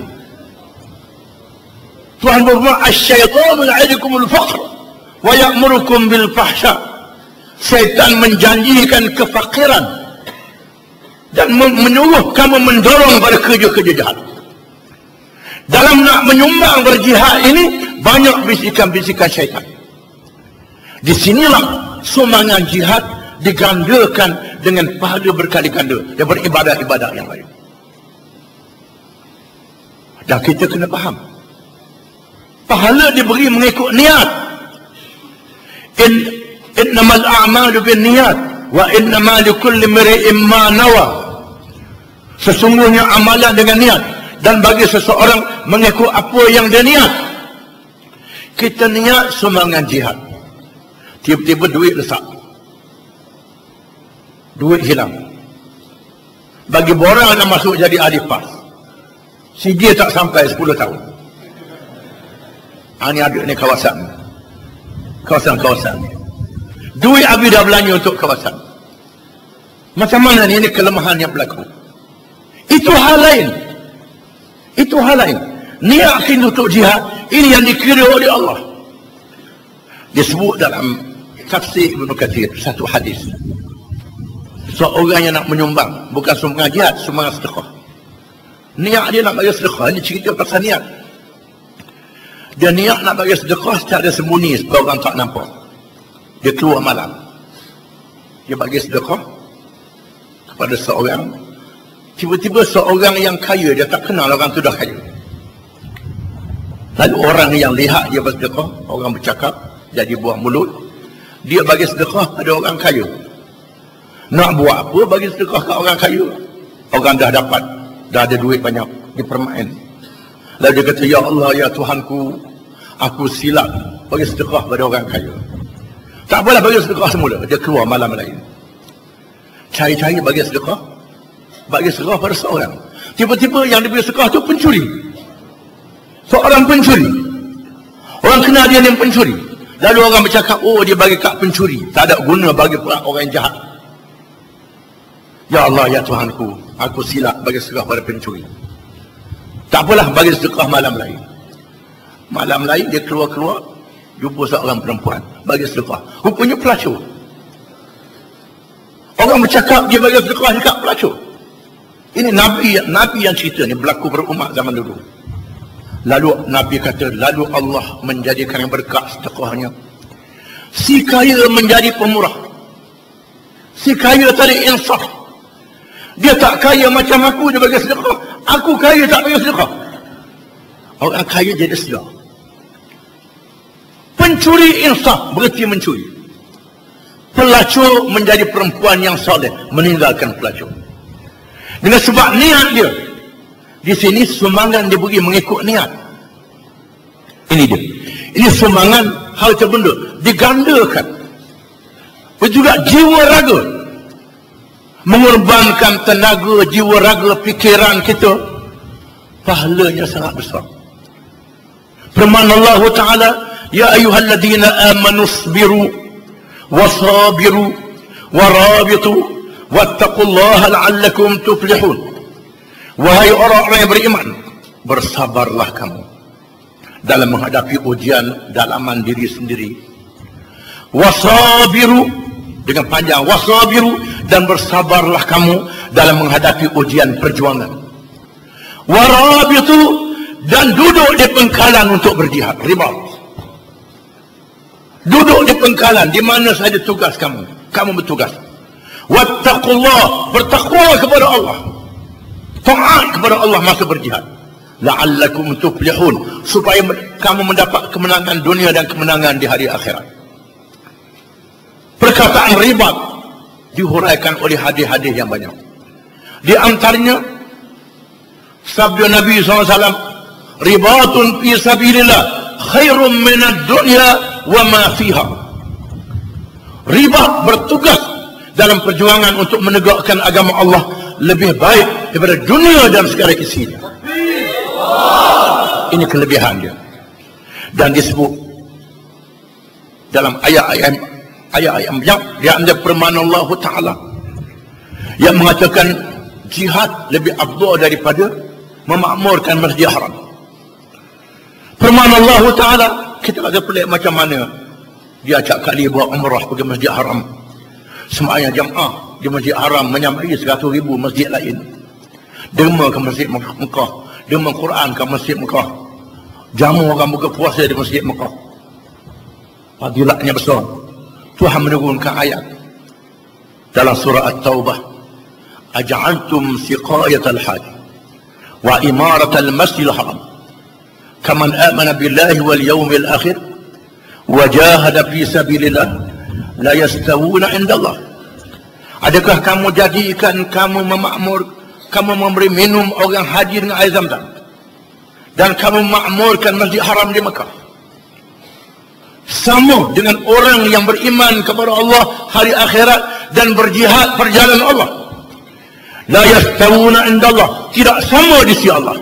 Speaker 1: Tuhan berfirman, "Asy-syaitanu ya'idukumul faqr wa ya'murukum bil fahsya." Syaitan menjanjikan kefakiran dan menyuruh kamu mendorong pada kerja-kerja jahat. Dalam nak menyumbang berjihad ini banyak bisikan-bisikan syaitan. Di sinilah sumbangan jihad digandakan dengan pahala berkali ganda daripada ibadat-ibadat yang lain. Dan kita kena faham, pahala diberi mengikut niat. Innamal a'malu binniyat wa innama likulli imri'in ma nawa. Sesungguhnya amalan dengan niat, dan bagi seseorang mengikut apa yang dia niat. Kita niat sumbangan jihad, tiba-tiba duit lesak, duit hilang. Bagi borang nak masuk jadi ahli PAS, si dia tak sampai 10 tahun. Ini ada ni kawasan ni. Duit habis dah belanja untuk kawasan. Macam mana ni? Ini kelemahan yang berlaku. Itu hal lain. Niat kita untuk jihad, ini yang dikira oleh Allah. Disebut dalam tafsir Ibnu Katsir satu hadis. Seorang yang nak menyumbang, bukan sumbangan jihad, sumbangan sedekah. Niat dia nak bagi sedekah, ini cerita pasal niat. Dia niat nak bagi sedekah secara sembunyi supaya orang tak nampak. Dia keluar malam, dia bagi sedekah kepada seorang. Tiba-tiba seorang yang kaya, dia tak kenal orang tu dah kaya. Lalu orang yang lihat dia bersedekah, orang bercakap, jadi buah mulut, dia bagi sedekah pada orang kaya. Nak buat apa bagi sedekah ke orang kaya? Orang dah dapat, dah ada duit banyak, dia permain. Lalu dia kata, "Ya Allah, ya Tuhanku, aku silap bagi sedekah pada orang kaya." Tak apalah, bagi sedekah semula. Dia keluar malam lain, cari-cari bagi sedekah pada seorang. Tiba-tiba yang diberi sedekah tu pencuri. Seorang pencuri. Orang kenal dia ni pencuri. Lalu orang bercakap, "Oh, dia bagi kat pencuri, tak ada guna bagi orang yang jahat." "Ya Allah, ya Tuhanku, aku silap bagi sedekah pada pencuri." Tak apalah, bagi sedekah malam lain. Malam lain dia keluar, jumpa seorang perempuan, bagi sedekah. Rupanya pelacur. Orang bercakap dia bagi sedekah dekat pelacur. Ini Nabi yang cerita ni berlaku pada umat zaman dulu. Lalu Nabi kata, lalu Allah menjadikan yang berkat sedekahnya. Si kaya menjadi pemurah. Si kaya tadi insaf. Dia tak kaya macam aku, dia bagi sedekah. Aku kaya tak bagi sedekah. Orang kaya jadi sedar. Pencuri insaf, berhenti mencuri. Pelacur menjadi perempuan yang soleh, meninggalkan pelacur. Dengan sebab niat dia. Di sini sumbangan diberi mengikut niat. Ini dia. Ini sumbangan harta benda digandakan. Juga jiwa raga. Mengorbankan tenaga, jiwa raga, fikiran kita, pahalanya sangat besar. Firman Allah Ta'ala, "Ya ayyuhalladzina amanu isbiru wasabiru warabitu wattaqullaha la'allakum tuflihun." Wahai orang-orang yang beriman, bersabarlah kamu dalam menghadapi ujian dalaman diri sendiri. Wasabiru, dengan panjang, wasabiru, dan bersabarlah kamu dalam menghadapi ujian perjuangan. Warabitu, dan duduk di pengkalan untuk berjihad, ribat. Duduk di pengkalan, di mana saja tugas kamu bertugas. Wattaqullah, bertakwa kepada Allah, taat kepada Allah masa berjihad. La'allakum tuflihun, supaya kamu mendapat kemenangan dunia dan kemenangan di hari akhirat. perkataan riba dihuraikan oleh hadis-hadis yang banyak. Di antaranya sabda Nabi SAW, ribatun fi sabilillah khairum minad dunya wa ma fiha. Riba bertugas dalam perjuangan untuk menegakkan agama Allah lebih baik daripada dunia dan segala isinya. Ini kelebihan dia. Dan disebut dalam ayat-ayat yang diambil firman Allah Ta'ala yang mengatakan jihad lebih afdal daripada memakmurkan Masjid Haram. Firman Allah Ta'ala, kita agak pelik macam mana dia acak kali buat umrah pergi Masjid Haram, sembahyang jamaah di Masjid Haram menyamai 100,000 masjid lain, derma ke Masjid Mekah, derma Quran ke Masjid Mekah, jamu orang buka puasa di Masjid Mekah. Fadilatnya besar. Tuhan menurunkan ayat dalam surah At-Taubah, aja'altum siqayatal hajj wa imaratal masjidil haram kaman amana billahi wal yawmil akhir wa jahada fi sabilillah la yastawuna indallah. Adakah kamu jadikan kamu memakmur, kamu memberi minum orang haji dengan air Zam-Zam, dan kamu memakmurkan Masjid Haram di Mekah, sama dengan orang yang beriman kepada Allah hari akhirat dan berjihad perjalanan Allah. La yastawuna indallah, tidak sama di sisi Allah.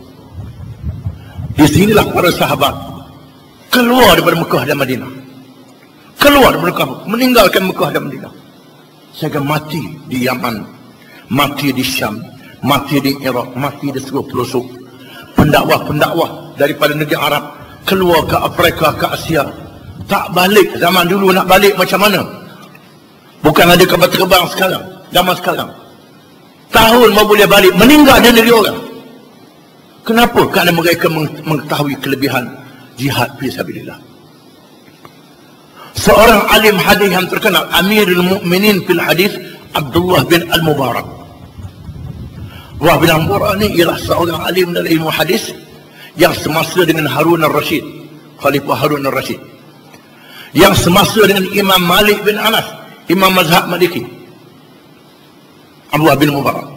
Speaker 1: Di sinilah para sahabat keluar daripada Mekah dan Madinah, keluar dari Mekah, meninggalkan Mekah dan Madinah, sehingga mati di Yaman, mati di Syam, mati di Iraq, mati di seluruh pelosok. Pendakwah-pendakwah daripada negeri Arab keluar ke Afrika, ke Asia, tak balik. Zaman dulu nak balik macam mana? Bukan ada kapal terbang sekarang, zaman sekarang tahun mau boleh balik, meninggal di negeri orang. Kenapa? Kerana mereka mengetahui kelebihan jihad fi sabilillah. Seorang alim hadis yang terkenal, Amirul Mukminin fil hadis, Abdullah bin Al-Mubarak. Abdullah bin Al-Mubarak ini ialah seorang alim dalam ilmu hadis yang semasa dengan Harun al-Rashid, Khalifah Harun al-Rashid, yang semasa dengan Imam Malik bin Anas, Imam Mazhab Maliki. Abdullah bin Mubarak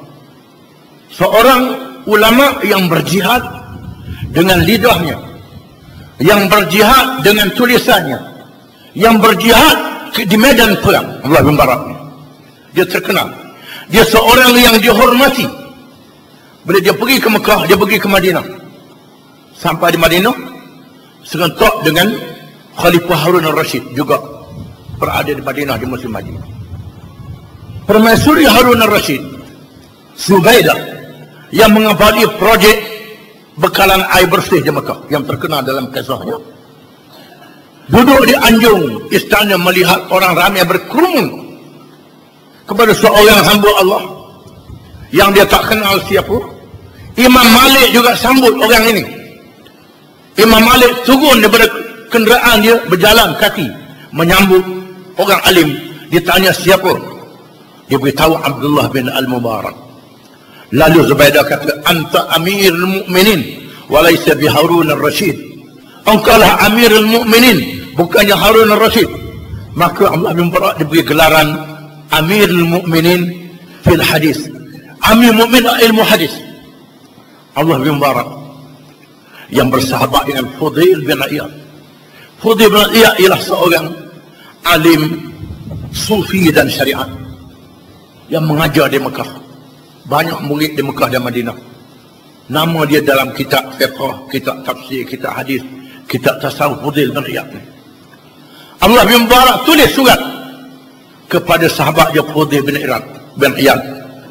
Speaker 1: seorang ulama yang berjihad dengan lidahnya, yang berjihad dengan tulisannya, yang berjihad di medan perang. Abdullah bin Mubarak dia terkenal, dia seorang yang dihormati. Bila dia pergi ke Mekah, dia pergi ke Madinah, sampai di Madinah serentak dengan Khalifah Harun al-Rashid juga berada di Madinah di musim Madinah. Permaisuri Harun al-Rashid, Zubaidah, yang mengawali projek bekalan air bersih di Mekah yang terkenal dalam kisahnya, duduk di anjung istana melihat orang ramai berkerumun kepada seorang hamba Allah yang dia tak kenal siapa. Imam Malik juga sambut orang ini. Imam Malik turun daripada kenderaan dia, berjalan kaki menyambut orang alim. Ditanya siapa, dia beritahu Abdullah bin Al-Mubarak. Lalu Zubaidah kata, anta Amirul Mukminin walaysa bi Harun al-Rashid. Engkaulah Amirul Mukminin, bukannya Harun al-Rashid. Maka Abdullah bin Mubarak diberi gelaran Amirul Mukminin fil hadis, Amir Mukmin ilmu hadis. Abdullah bin Mubarak yang bersahabat dengan Fudail bin Iyad. Fudail bin Iyad ialah seorang alim sufi dan syariat yang mengajar di Mekah, banyak murid di Mekah dan Madinah. Nama dia dalam kitab fiqh, kitab tafsir, kitab hadis, kitab tasawuf, Fudail bin Iyad. Abdullah bin Mubarak tulis surat kepada sahabat dia Fudail bin Iyad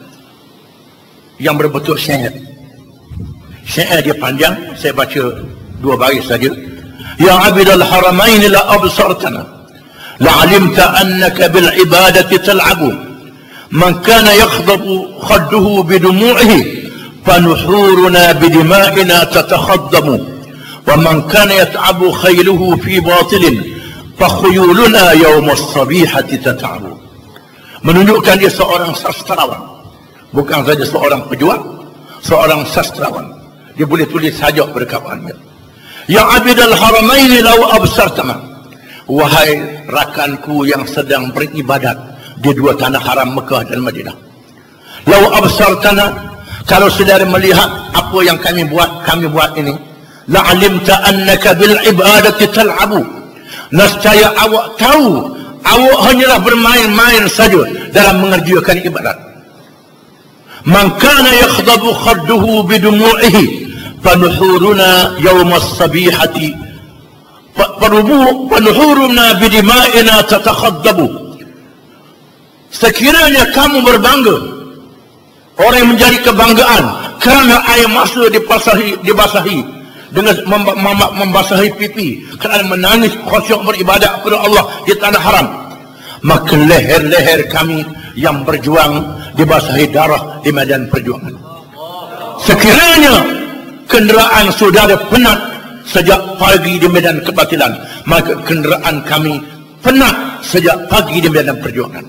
Speaker 1: yang berbentuk syair. Syair dia panjang, saya baca 2 baris saja. Ya abidal haramain la absartana la alimta annaka bil ibadati tal'abu man kana yakhdabu khadduhu bidumu'ihi fanuhuruna bidima'ina tatakhaddamu wa man kana yat'abu khayluhu fi batilin fakhuyuluna yawma as-sabihati tat'abu. Menunjukkan dia seorang sastrawan, bukan saja seorang pejuang, seorang sastrawan. Dia boleh tulis sajak berkawannya. Ya abidal haramain law absartana, wahai rakanku yang sedang beribadat di dua tanah haram Mekah dan Madinah, lau absartana, kalau saudara melihat apa yang kami buat ini, la'alimta annaka bil ibadati tal'abu, nescaya awak tahu awak hanyalah bermain-main saja dalam mengerjakan ibadat. Man kana yakhdabu khadduhu bidumu'ihi fanuhuruna yawm as-sabihati fanuhuruna bidima'ina tatakhaddabu. Sekiranya kamu berbangga, orang yang menjadi kebanggaan kerana air mata dibasahi dengan membasahi pipi kerana menangis khusyuk beribadat kepada Allah di tanah haram, maka leher-leher kami yang berjuang dibasahi darah di medan perjuangan. Sekiranya kenderaan saudara penat sejak pagi di medan kebatilan, maka kenderaan kami penat sejak pagi di medan perjuangan.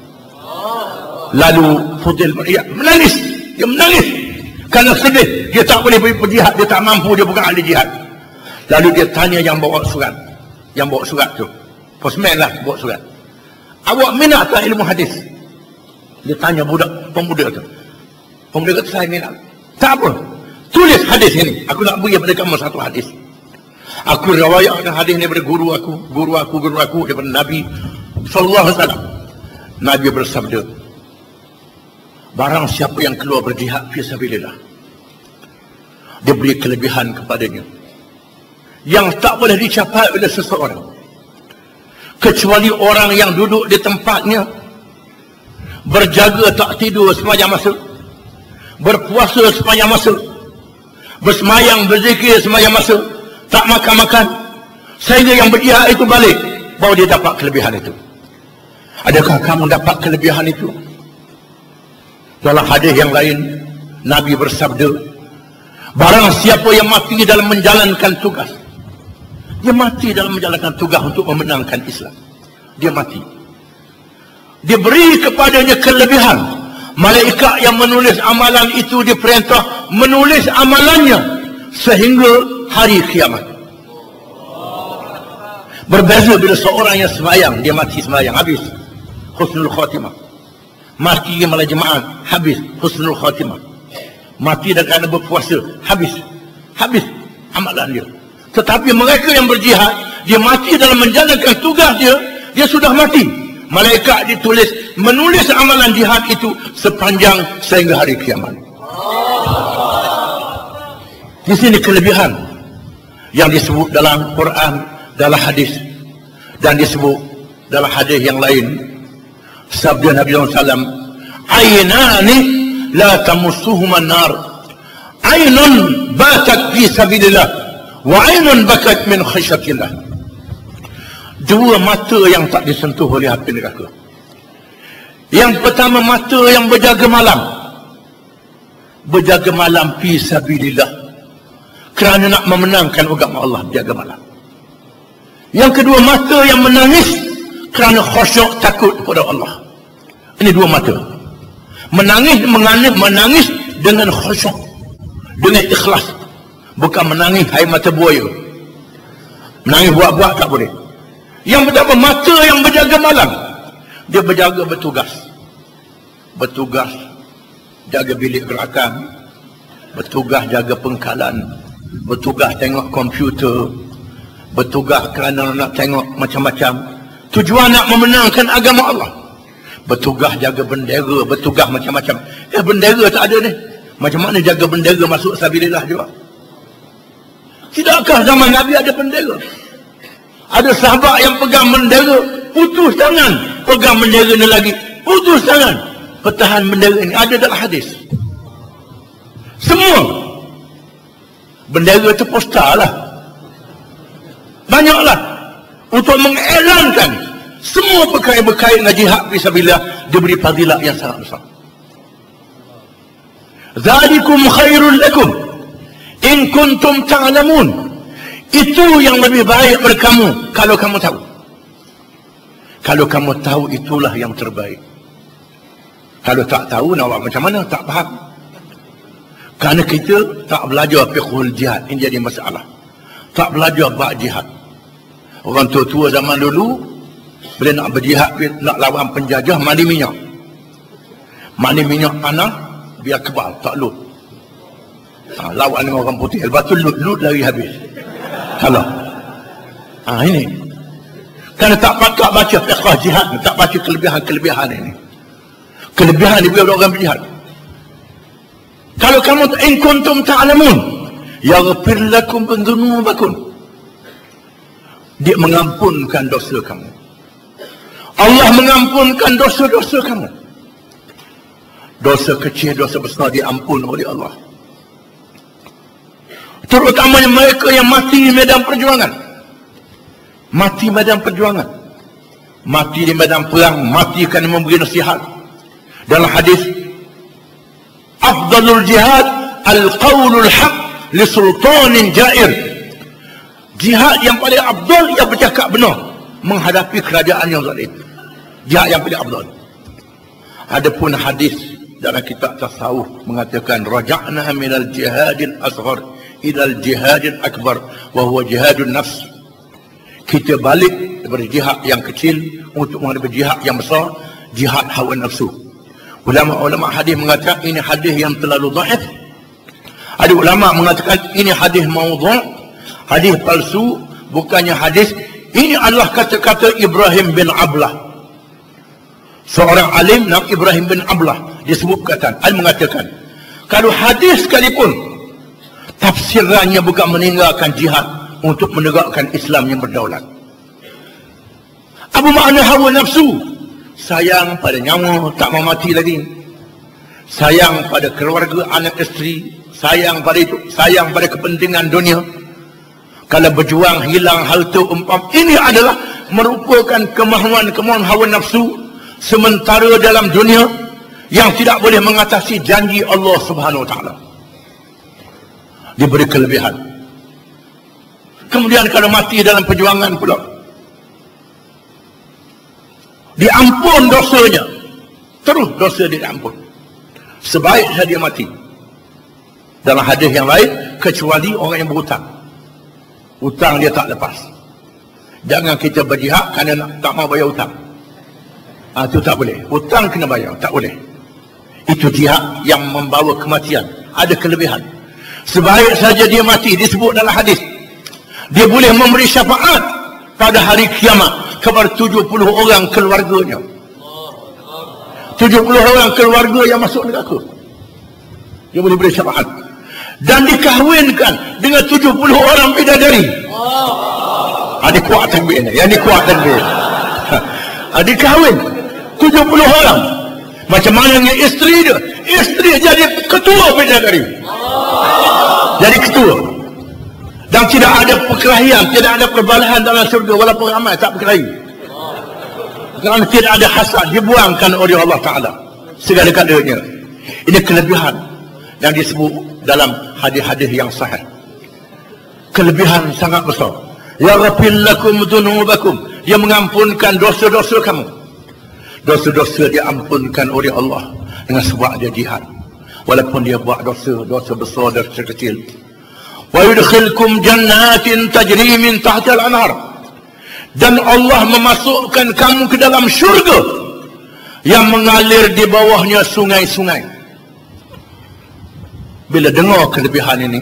Speaker 1: Lalu Fudil menangis, dia menangis kerana sedih, dia tak boleh pergi berjihad, dia tak mampu, dia bukan ahli jihad. Lalu dia tanya yang bawa surat tu, postman lah bawa surat, awak minat tak ilmu hadis? Dia tanya pemuda tu saya minat. Tak apa, tulis hadis ini, aku nak beri kepada kamu satu hadis. Aku riwayatkan hadis ini daripada guru aku daripada Nabi sallallahu alaihi wasallam. Nabi bersabda, barang siapa yang keluar berjihad fi sabilillah, dia beri kelebihan kepadanya yang tak boleh dicapai oleh seseorang kecuali orang yang duduk di tempatnya, berjaga tak tidur sepanjang masa, berpuasa sepanjang masa, bersemayang berzikir sepanjang masa, tak makan-makan, sehingga yang berjihad itu balik, baru dia dapat kelebihan itu. Adakah kamu dapat kelebihan itu? Dalam hadis yang lain, Nabi bersabda, barang siapa yang mati dalam menjalankan tugas, dia mati dalam menjalankan tugas untuk memenangkan Islam, dia mati, dia beri kepadanya kelebihan. Malaikat yang menulis amalan itu diperintah menulis amalannya sehingga hari kiamat. Berbeza bila seorang yang sembahyang, dia mati sembahyang, habis husnul khatimah. Mati malah jemaat, habis husnul khatimah. Mati dan kerana berpuasa, habis amalan dia. Tetapi mereka yang berjihad, dia mati dalam menjalankan tugas dia sudah mati. Malaikat menulis amalan jihad itu sepanjang sehingga hari kiamat. Di sini kelebihan yang disebut dalam Quran, dalam hadis, dan disebut dalam hadis yang lain. Sabda Nabi SAW, aynani la tamussuhuma an-nar, aynun batat fi sabilillah wa aynun bakat min khasyatillah. Dua mata yang tak disentuh oleh api neraka. Yang pertama, mata yang berjaga malam fi sabilillah, kerana nak memenangkan agama Allah, berjaga malam. Yang kedua, mata yang menangis kerana khusyuk takut kepada Allah. Ini dua mata. Menangis dengan khusyuk, dengan ikhlas, bukan menangis hai mata buaya. Menangis buat-buat tak boleh. Yang pertama, mata yang berjaga malam, dia berjaga bertugas jaga bilik gerakan, bertugas jaga pengkalan, bertugas tengok komputer, bertugas kerana nak tengok macam-macam. Tujuan nak memenangkan agama Allah. Bertugas jaga bendera, bertugas macam-macam. Bendera tak ada ni. Macam mana jaga bendera masuk sabilillah juga? Tidakkah zaman Nabi ada bendera? Ada sahabat yang pegang bendera, putus tangan. Pegang bendera ni lagi, putus tangan. Pertahan bendera ini. Ada dalam hadis. Semua. Bendera itu poster lah. Banyaklah. Untuk mengiklankan semua perkara berkait dengan jihad fisabilillah, diberi fadilah yang sangat besar. Zalikum khairul lakum in kuntum ta'lamun. Itu yang lebih baik pada kamu kalau kamu tahu. Kalau kamu tahu, itulah yang terbaik. Kalau tak tahu, nak buat macam mana? Tak faham. Kerana kita tak belajar fiqhul jihad, ini jadi masalah. Tak belajar bab jihad. Orang tua-tua zaman dulu bila nak berjihad, nak lawan penjajah, mandi minyak. Mandi minyak panas biar kebal, tak lut. Lawan dengan orang putih, lepas tu lut lari habis. Kalau ini kerana tak baca fiqh jihad, tak baca kelebihan ini. Kelebihan diberi orang berjihad. Kalau kamu in kuntum ta'lamun yaghfir lakum dhunubakum, dia mengampunkan dosa kamu. Allah mengampunkan dosa-dosa kamu. Dosa kecil, dosa besar diampun oleh Allah. Terutamanya mereka yang mati di medan perjuangan. Mati medan perjuangan. Mati di medan perang, mati kerana memberi nasihat. Dalam hadis, afdalul jihad al-qawlul haq li sultanin jair. Jihad yang paling afdal ia bercakap benar menghadapi kerajaan yang zalim. Jihad yang paling afdal. Adapun hadis dalam kitab tasawuf mengatakan raja'na minal jihadil asghar ilal jihadil akbar wa huwa jihadun nafs. Kita balik daripada jihad yang kecil untuk menghadapi jihad yang besar, jihad hawa nafsu. Ulama-ulama hadis mengatakan ini hadis yang terlalu dhaif. Ada ulama mengatakan ini hadis maudhu', hadis palsu, bukannya hadis. Ini adalah kata-kata Ibrahim bin Ablah. Seorang alim nama Ibrahim bin Ablah disebutkan, mengatakan kalau hadis sekalipun tafsirannya bukan meninggalkan jihad untuk menegakkan Islam yang berdaulat. Apa makna hawa nafsu? Sayang pada nyawa, tak mau mati lagi. Sayang pada keluarga, anak isteri. Sayang pada itu, sayang pada kepentingan dunia. Kalau berjuang hilang hal itu umpam, ini adalah merupakan kemahuan hawa nafsu sementara dalam dunia yang tidak boleh mengatasi janji Allah Subhanahu Wa Taala. Diberi kelebihan. Kemudian kalau mati dalam perjuangan pula, diampun dosanya, terus dosa dia diampun sebaik dia mati. Dalam hadis yang lain, kecuali orang yang berhutang, hutang dia tak lepas. Jangan kita berjihad kerana tak mau bayar hutang. Itu tak boleh. Hutang kena bayar, tak boleh. Itu jihad yang membawa kematian. Ada kelebihan. Sebaik saja dia mati, disebut dalam hadis, dia boleh memberi syafaat pada hari kiamat kepada 70 orang keluarganya. 70 orang keluarga yang masuk neraka, dia boleh beri syafaat. Dan dikahwinkan dengan 70 orang bidadari. Ada kuat takbir ni. Yang ni kuat takbir. Dikahwin 70 orang. Macam mana dengan isteri dia? Isteri jadi ketua bidadari. Jadi ketua. Dan tidak ada perkelahian, tidak ada perbalahan dalam syurga walaupun ramai tak berkelahi. Kerana tidak ada hasad, dibuangkan oleh Allah Ta'ala segala-galanya. Ini kelebihan yang disebut dalam hadis-hadis yang sahih. Kelebihan sangat besar. Yaghfir lakum dhunubakum, dia mengampunkan dosa-dosa kamu. Dosa-dosa diampunkan oleh Allah dengan sebab dia jihad. Walaupun dia buat dosa besar, dosa kecil. Wa yudkhilkum jannatin tajri min tahtiha al-anhar, dan Allah memasukkan kamu ke dalam syurga yang mengalir di bawahnya sungai-sungai. Bila dengar kelebihan ini,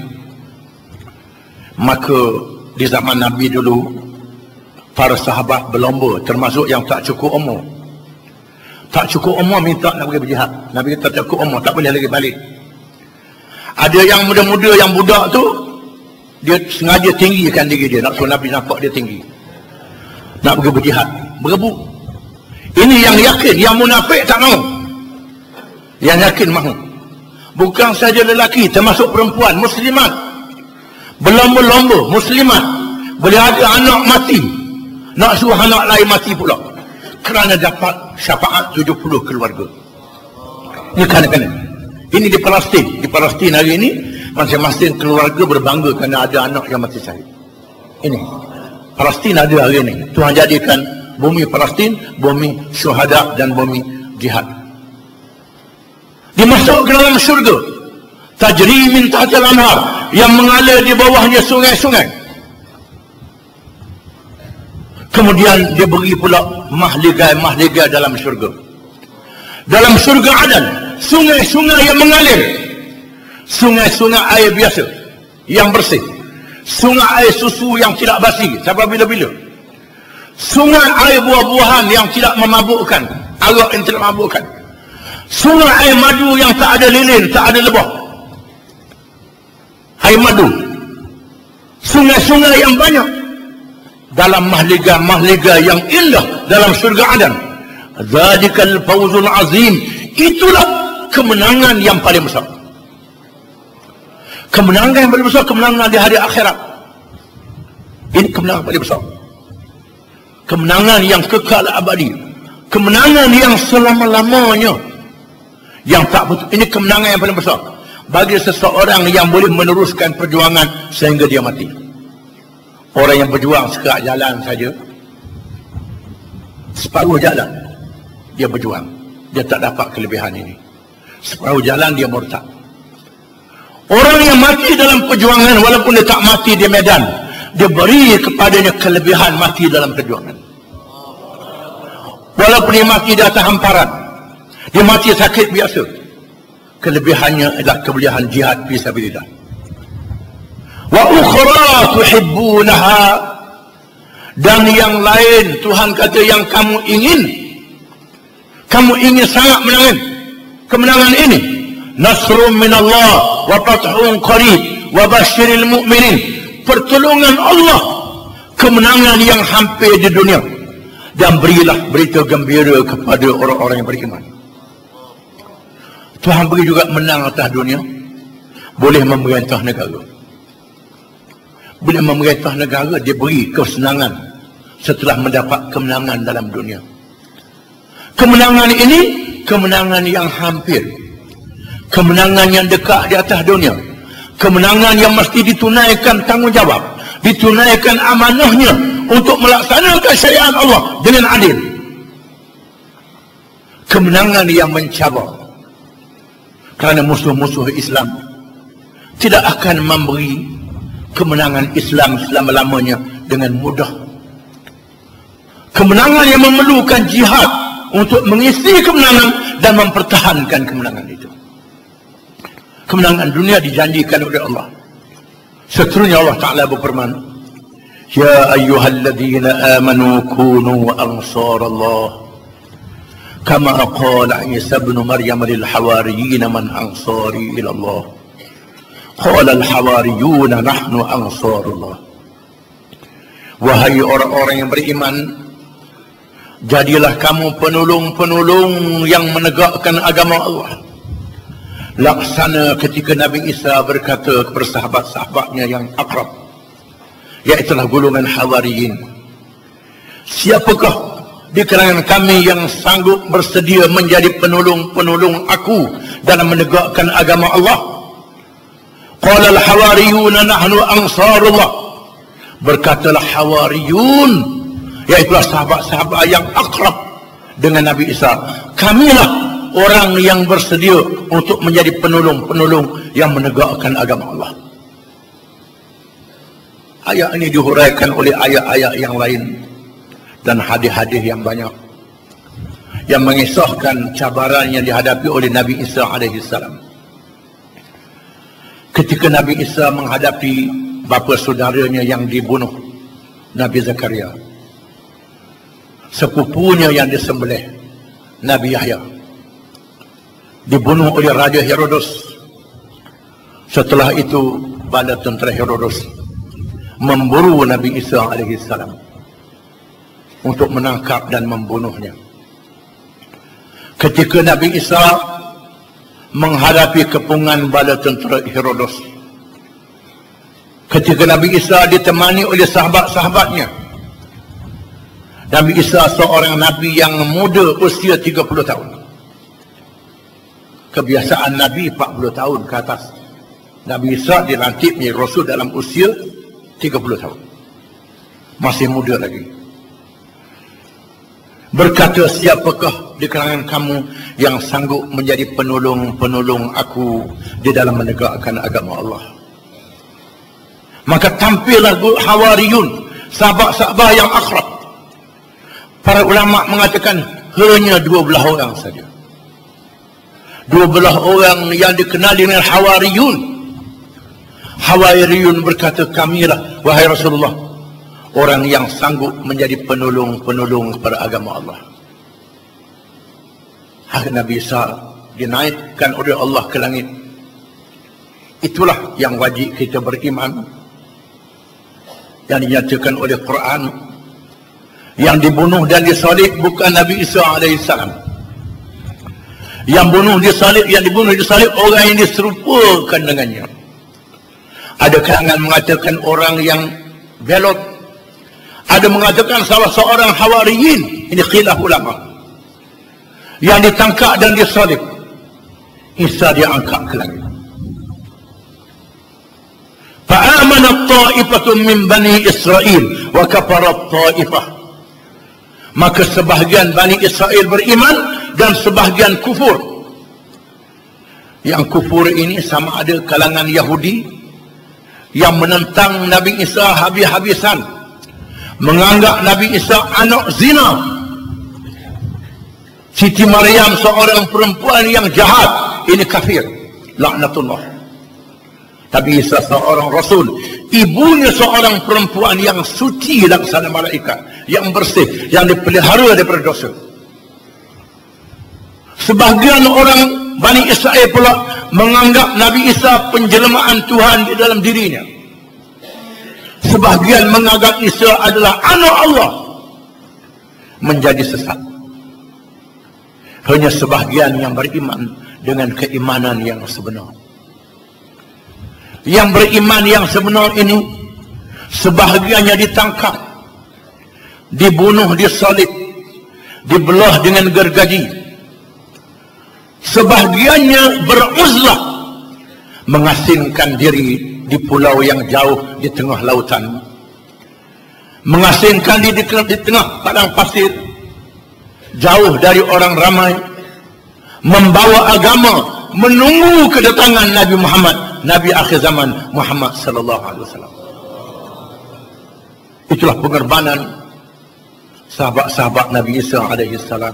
Speaker 1: maka di zaman Nabi dulu para sahabat berlomba, termasuk yang tak cukup umur. Tak cukup umur minta nak pergi berjihad. Nabi kata tak cukup umur, tak boleh lagi balik. Ada yang muda-muda, yang budak tu, dia sengaja tinggikan diri dia, nak suruh Nabi nampak dia tinggi, nak pergi berjihad, berebut. Ini yang yakin. Yang munafik tak mahu, yang yakin mahu. Bukan saja lelaki, termasuk perempuan muslimat berlomba-lomba, muslimat boleh ada anak mati, nak suruh anak lain mati pula kerana dapat syafaat 70 keluarga. Ini kadang-kadang ini di Palestin. Di Palestin hari ini masing-masing keluarga berbangga kerana ada anak yang mati syahid. Ini Palestin ada hari ini. Tuhan jadikan bumi Palestin bumi syuhada dan bumi jihad. Dimasuk ke dalam syurga tajri min tahtil anhar, yang mengalir di bawahnya sungai-sungai. Kemudian dia beri pula mahligai dalam syurga. Dalam syurga Adan, sungai-sungai yang mengalir. Sungai-sungai air biasa yang bersih. Sungai air susu yang tidak basi sampai bila-bila. Sungai air buah-buahan yang tidak memabukkan, arak yang tidak memabukkan. Sungai air madu yang tak ada lilin, tak ada lebah. Air madu. Sungai-sungai yang banyak. Dalam mahliga-mahliga yang indah dalam syurga Adan. Zalikal fawzul azim. Itulah kemenangan yang paling besar. Kemenangan yang paling besar, kemenangan di hari akhirat. Ini kemenangan paling besar. Kemenangan yang kekal abadi. Kemenangan yang selama-lamanya. Yang tak betul. Ini kemenangan yang paling besar bagi seseorang yang boleh meneruskan perjuangan sehingga dia mati. Orang yang berjuang sekerat jalan saja, separuh jalan dia berjuang, dia tak dapat kelebihan ini. Separuh jalan dia murtad. Orang yang mati dalam perjuangan, walaupun dia tak mati di medan, dia beri kepadanya kelebihan mati dalam perjuangan. Walaupun dia mati di atas hamparan, dia mati sakit biasa, kelebihannya adalah kelebihan jihad fi sabilillah. Wa ukhra tuhibbunaha, dan yang lain Tuhan kata yang kamu ingin sangat kemenangan ini. Nasrun minallah wa fathun qarib wa basyiril mu'minin, pertolongan Allah, kemenangan yang hampir di dunia, dan berilah berita gembira kepada orang-orang yang beriman. Tuhan beri juga menang atas dunia, boleh memerintah negara. Boleh memerintah negara, dia beri kesenangan setelah mendapat kemenangan dalam dunia. Kemenangan ini kemenangan yang hampir, kemenangan yang dekat di atas dunia, kemenangan yang mesti ditunaikan tanggungjawab, ditunaikan amanahnya untuk melaksanakan syariat Allah dengan adil. Kemenangan yang mencabar, kerana musuh-musuh Islam tidak akan memberi kemenangan Islam selama-lamanya dengan mudah. Kemenangan yang memerlukan jihad untuk mengisi kemenangan dan mempertahankan kemenangan itu. Kemenangan dunia dijanjikan oleh Allah. Seterusnya Allah Ta'ala berfirman, Ya ayyuhalladzina amanu kunu ansarallah kama qala Isa ibn Maryam lil hawariyin man ansari ila Allah. Qala al-hawariyuna nahnu ansarullah. Wahai orang-orang yang beriman, jadilah kamu penolong-penolong yang menegakkan agama Allah. Laksana ketika Nabi Isa berkata kepada sahabat-sahabatnya yang akrab, iaitulah golongan hawariyin, siapakah di kalangan kami yang sanggup bersedia menjadi penolong-penolong aku dalam menegakkan agama Allah? Qala al-hawariyuna nahnu ansarullah. Berkatalah hawariyun, iaitulah sahabat-sahabat yang akrab dengan Nabi Isa, kamilah orang yang bersedia untuk menjadi penolong-penolong yang menegakkan agama Allah. Ayat ini dihuraikan oleh ayat-ayat yang lain dan hadis-hadis yang banyak yang mengisahkan cabaran yang dihadapi oleh Nabi Isa alaihi salam. Ketika Nabi Isa menghadapi bapa saudaranya yang dibunuh, Nabi Zakaria, sepupunya yang disembelih, Nabi Yahya, dibunuh oleh Raja Herodos. Setelah itu bala tentera Herodos memburu Nabi Isa alaihi salam untuk menangkap dan membunuhnya. Ketika Nabi Isa menghadapi kepungan bala tentera Herodos, ketika Nabi Isa ditemani oleh sahabat-sahabatnya, Nabi Isa seorang Nabi yang muda, usia 30 tahun. Kebiasaan Nabi 40 tahun ke atas. Nabi Isa dilantik menjadi Rasul dalam usia 30 tahun. Masih muda lagi. Berkata, siapakah di kalangan kamu yang sanggup menjadi penolong-penolong aku di dalam menegakkan agama Allah? Maka tampillah hawariyun, sahabat-sahabat yang akrab, Para ulama mengatakan hanya 12 orang saja. 12 orang yang dikenal dengan Hawariyun. Hawariyun berkata, kamilah wahai Rasulullah, orang yang sanggup menjadi penolong-penolong kepada agama Allah. Hari Nabi Isa dinaikkan oleh Allah ke langit. Itulah yang wajib kita beriman, yang dinyatakan oleh Quran. Yang dibunuh dan disalib bukan Nabi Isa AS. Yang dibunuh disalib orang yang diserupakan dengannya. Ada kalangan mengatakan orang yang belot. Ada mengatakan salah seorang Hawariyin. Ini khilaf ulama. Yang ditangkap dan disalib. Isa diangkat ke langit. Fa'amanat ta'ifatun min Bani Israel wa kafarat ta'ifah. Maka sebahagian Bani Israel beriman dan sebahagian kufur. Yang kufur ini sama ada kalangan Yahudi yang menentang Nabi Isa habis-habisan, menganggap Nabi Isa anak zina. Siti Maryam seorang perempuan yang jahat, ini kafir, laknatullah. Nabi Isa seorang rasul, ibunya seorang perempuan yang suci laksana malaikat, yang bersih, yang dipelihara daripada dosa. Sebahagian orang Bani Israel pula menganggap Nabi Isa penjelmaan Tuhan di dalam dirinya. Sebahagian menganggap Isa adalah anak Allah, menjadi sesat. Hanya sebahagian yang beriman dengan keimanan yang sebenar. Yang beriman yang sebenar ini, sebahagiannya ditangkap, dibunuh, disalib, dibelah dengan gergaji. Sebahagiannya beruzlah, mengasingkan diri di pulau yang jauh di tengah lautan, mengasingkan diri di tengah padang pasir, jauh dari orang ramai, membawa agama, menunggu kedatangan Nabi Muhammad, Nabi akhir zaman Muhammad sallallahu alaihi wasallam. Itulah pengorbanan sahabat-sahabat Nabi Isa alaihi salam.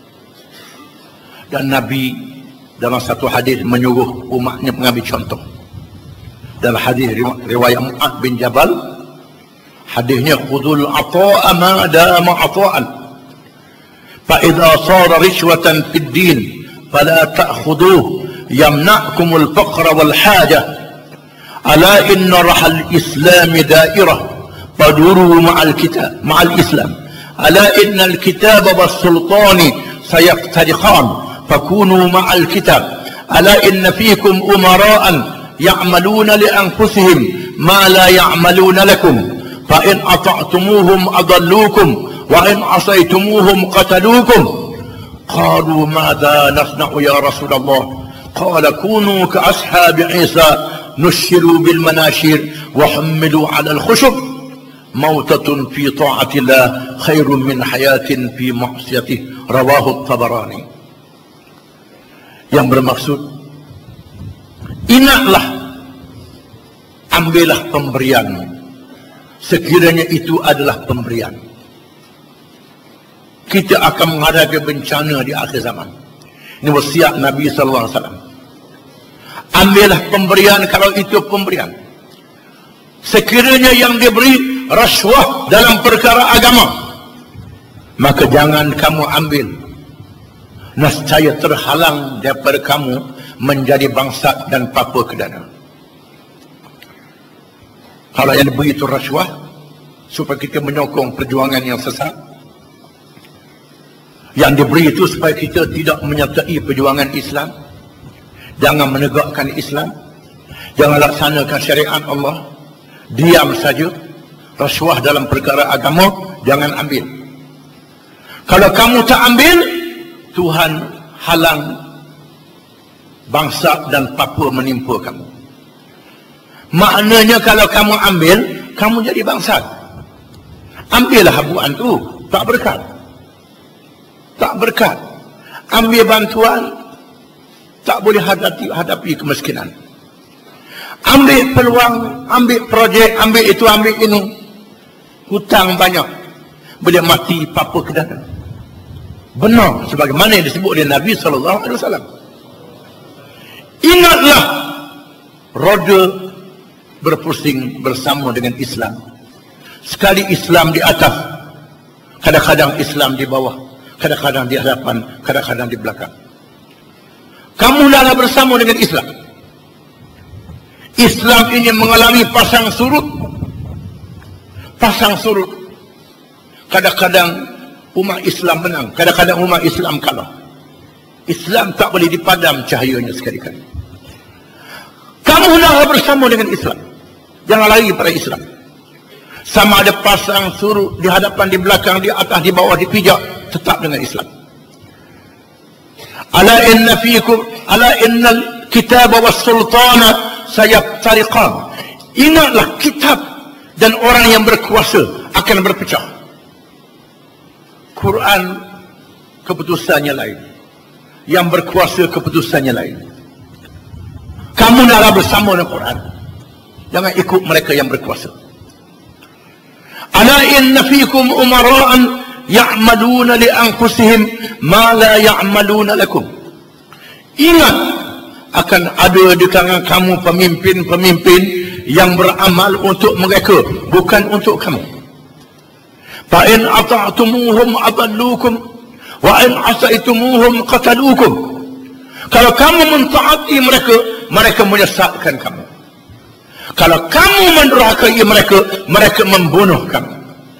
Speaker 1: Dan Nabi dalam satu hadis menyuruh umatnya mengambil contoh. Dalam hadis riwayat Mu'adz bin Jabal, hadisnya khudul ata'a ma dama ata'an, fa idza sara rishwatan fid din fala ta'khuduhu yamna'kumul faqra wal haja, ala inna rahal islam dairah faduru ma'al kitab ma'al islam, ala innal kitab was sultani sayaftariqan fakunu ma'al kitab, ala inna fikum umara'an ya'maluna li anfusihim ma la ya'maluna lakum, fa in ata'tumuhum adallukum wa in asaytumuhum qatalukum. قالوا ماذا نصنع يا رسول الله؟ قال كونوا كأصحاب عيسى نشروا بالمناشير وحملوا على الخشب، موتة في طاعة الله خير من حياة في معصيته، رواه الطبراني. Yang bermaksud, ingatlah, ambillah pemberian sekiranya itu adalah pemberian. Kita akan menghadapi bencana di akhir zaman. Ini wasiat Nabi sallallahu alaihi wasallam. Ambillah pemberian kalau itu pemberian. Sekiranya yang diberi rasuah dalam perkara agama, maka jangan kamu ambil. Nescaya terhalang daripada kamu menjadi bangsat dan papa kedana. Kalau yang diberi itu rasuah supaya kita menyokong perjuangan yang sesat, yang diberi itu supaya kita tidak menyertai perjuangan Islam, jangan menegakkan Islam, jangan laksanakan syariat Allah, diam saja. Rasuah dalam perkara agama jangan ambil. Kalau kamu tak ambil, Tuhan halang bangsa dan papa menimpa kamu. Maknanya kalau kamu ambil, kamu jadi bangsat. Ambillah habuan tu, tak berkat. Tak berkat. Ambil bantuan, tak boleh hadapi kemiskinan. Ambil peluang, ambil projek, ambil itu, ambil ini. Hutang banyak. Beliau mati papa kedana. Benar sebagaimana yang disebut oleh Nabi SAW. Ingatlah roda berpusing bersama dengan Islam. Sekali Islam di atas, kadang-kadang Islam di bawah, kadang-kadang di hadapan, kadang-kadang di belakang. Kamu dah bersama dengan Islam. Islam ini mengalami pasang surut. Pasang surut. Kadang-kadang umat Islam menang, kadang-kadang umat Islam kalah. Islam tak boleh dipadam cahayanya sekali-kali. Kamu dah bersama dengan Islam. Jangan lari pada Islam. Sama ada pasang surut di hadapan, di belakang, di atas, di bawah, di pijak, tetap dengan Islam. Ala innal kitaba was sultana sayaftariqan. Ingatlah kitab dan orang yang berkuasa akan berpecah. Quran keputusannya lain, yang berkuasa keputusannya lain. Kamu nak bersama dengan Quran, jangan ikut mereka yang berkuasa. Ala inna fikum umara'an ya'maluna li anfusihim ma la ya'maluna lakum. Ingat, akan ada di kalangan kamu pemimpin-pemimpin yang beramal untuk mereka, bukan untuk kamu. Fa in ata'tumuhum adallukum wa in asaitumuhum qatalukum. Kalau kamu mentaati mereka, mereka menyesatkan kamu. Kalau kamu mendurhakai mereka, mereka membunuh kamu.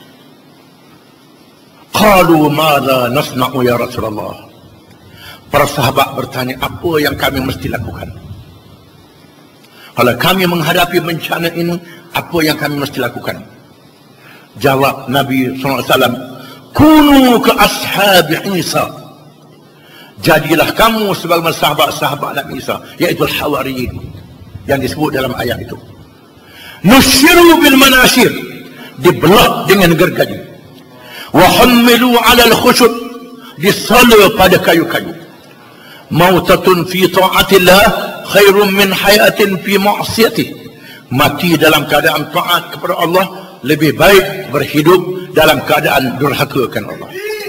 Speaker 1: Qalu madza nasna'u ya Rasulullah. Para sahabat bertanya, apa yang kami mesti lakukan? Kalau kami menghadapi bencana ini, apa yang kami mesti lakukan? Jawab Nabi SAW, kunu ke ashabi Isa. Jadilah kamu sebagai sahabat-sahabat Nabi Isa, iaitu Hawariyin, yang disebut dalam ayat itu. Nusyiru bil manasir, dibelah dengan gergaji. Wa hummilu ala al-khushub, disala pada kayu-kayu. Mautatun fi ta'atillah khairun min hayatin fi ma'siyatih. Mati dalam keadaan taat kepada Allah lebih baik berhidup dalam keadaan durhakakan Allah.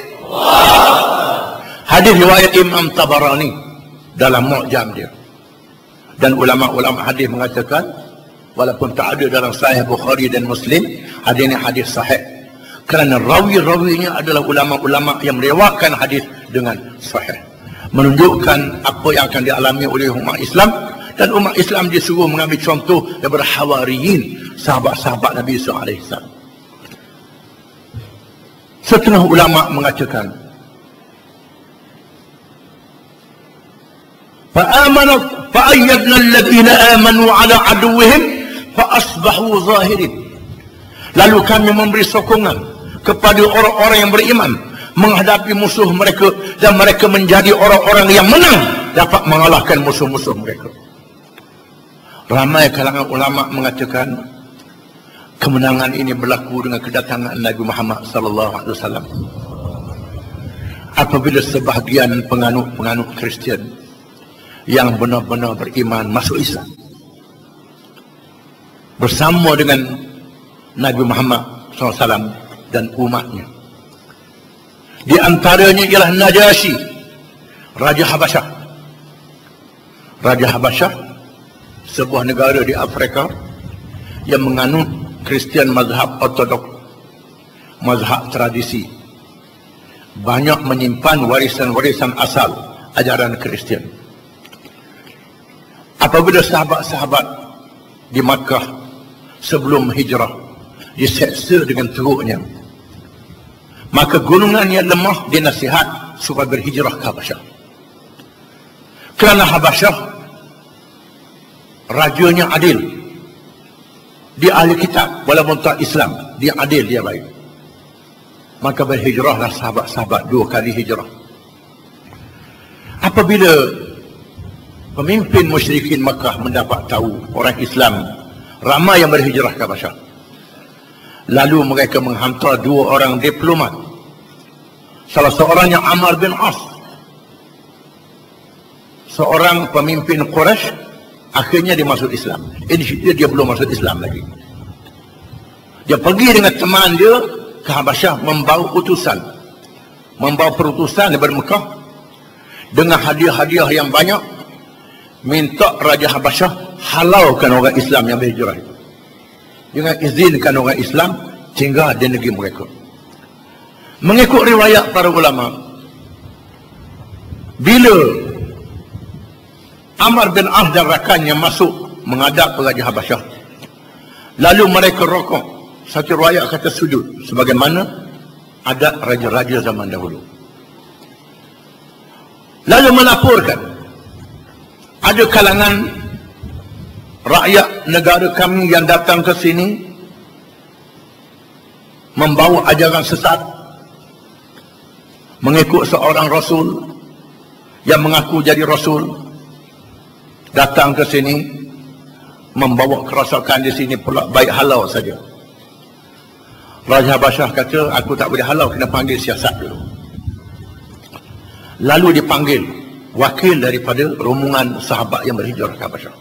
Speaker 1: Hadis riwayat Imam Tabarani dalam Mu'jam dia. Dan ulama-ulama hadis mengatakan, walaupun tak ada dalam Sahih Bukhari dan Muslim, hadis ini hadis sahih. Kerana rawi-rawinya adalah ulama-ulama yang meriwayatkan hadis dengan sahih. Menunjukkan apa yang akan dialami oleh umat Islam, dan umat Islam disuruh mengambil contoh daripada Hawariyin, sahabat-sahabat Nabi SAW. Setengah ulama mengatakan, فَأَيَّدْنَا الَّذِينَ آمَنُوا عَلَى عَدُوِّهِمْ فَأَصْبَحُوا ظَاهِرِينَ. Lalu kami memberi sokongan kepada orang-orang yang beriman menghadapi musuh mereka, dan mereka menjadi orang-orang yang menang, dapat mengalahkan musuh-musuh mereka. Ramai kalangan ulama mengatakan kemenangan ini berlaku dengan kedatangan Nabi Muhammad SAW. Apabila sebahagian penganut Kristian yang benar-benar beriman masuk Islam bersama dengan Nabi Muhammad SAW dan umatnya. Di antaranya ialah Najasyi, Raja Habasyah. Raja Habasyah, sebuah negara di Afrika yang menganut Kristian mazhab ortodok, mazhab tradisi, banyak menyimpan warisan-warisan asal ajaran Kristian. Apabila sahabat-sahabat di Makkah sebelum hijrah diseksa dengan teruknya, maka golongan yang lemah dinasihat supaya berhijrah ke Habasyah. Kerana Habasyah rajanya adil, dia ahli kitab walaupun tak Islam, dia adil, dia baik. Maka berhijrahlah sahabat-sahabat 2 kali hijrah. Apabila pemimpin musyrikin Makkah mendapat tahu orang Islam ramai yang berhijrah ke Habasyah, lalu mereka menghantar 2 orang diplomat. Salah seorangnya Amr bin As, seorang pemimpin Quraisy, akhirnya dia masuk Islam. Ini dia belum masuk Islam lagi. Dia pergi dengan teman dia ke Habasyah membawa perutusan daripada Mekah dengan hadiah-hadiah yang banyak, minta Raja Habasyah halalkan orang Islam yang berhijrah itu, jangan izinkan orang Islam tinggal di negeri mereka. Mengikut riwayat para ulama, bila Amr bin As dan rakannya masuk menghadap Raja Habasyah, lalu mereka rokok. Satu riwayat kata sujud, sebagaimana adat raja-raja zaman dahulu. Lalu melaporkan, ada kalangan rakyat negara kami yang datang ke sini membawa ajaran sesat, mengikut seorang rasul yang mengaku jadi rasul, datang ke sini membawa kerosakan di sini pula, baik halau saja. Raja Habasyah kata, aku tak boleh halau, kena panggil siasat dulu. Lalu dipanggil wakil daripada rombongan sahabat yang berhijrah ke Habasyah.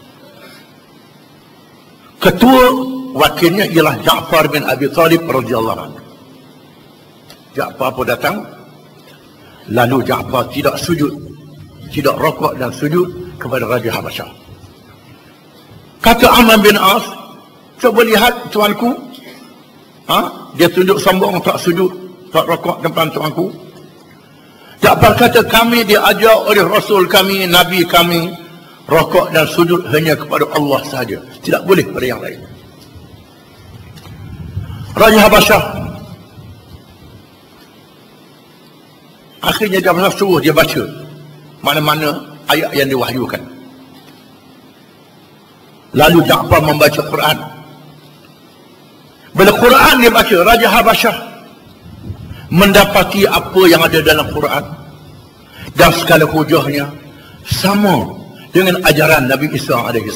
Speaker 1: Ketua wakilnya ialah Ja'far bin Abi Talib radhiyallahu anhu. Ja'far pun datang. Lalu Ja'far tidak sujud, tidak rokok dan sujud kepada Raja Habasyah. Kata Amr bin As, coba lihat tuanku, dia tunduk sombong, tak sujud, tak rokok depan tuanku. Ja'far kata, kami diajar oleh Rasul kami, Nabi kami, rokok dan sujud hanya kepada Allah sahaja, tidak boleh pada yang lain. Raja Habasyah akhirnya Ja'far suruh dia baca mana-mana ayat yang diwahyukan. Lalu Ja'far membaca Quran. Bila Quran dia baca, Raja Habasyah mendapati apa yang ada dalam Quran dan segala hujahnya sama dengan ajaran Nabi Isa AS.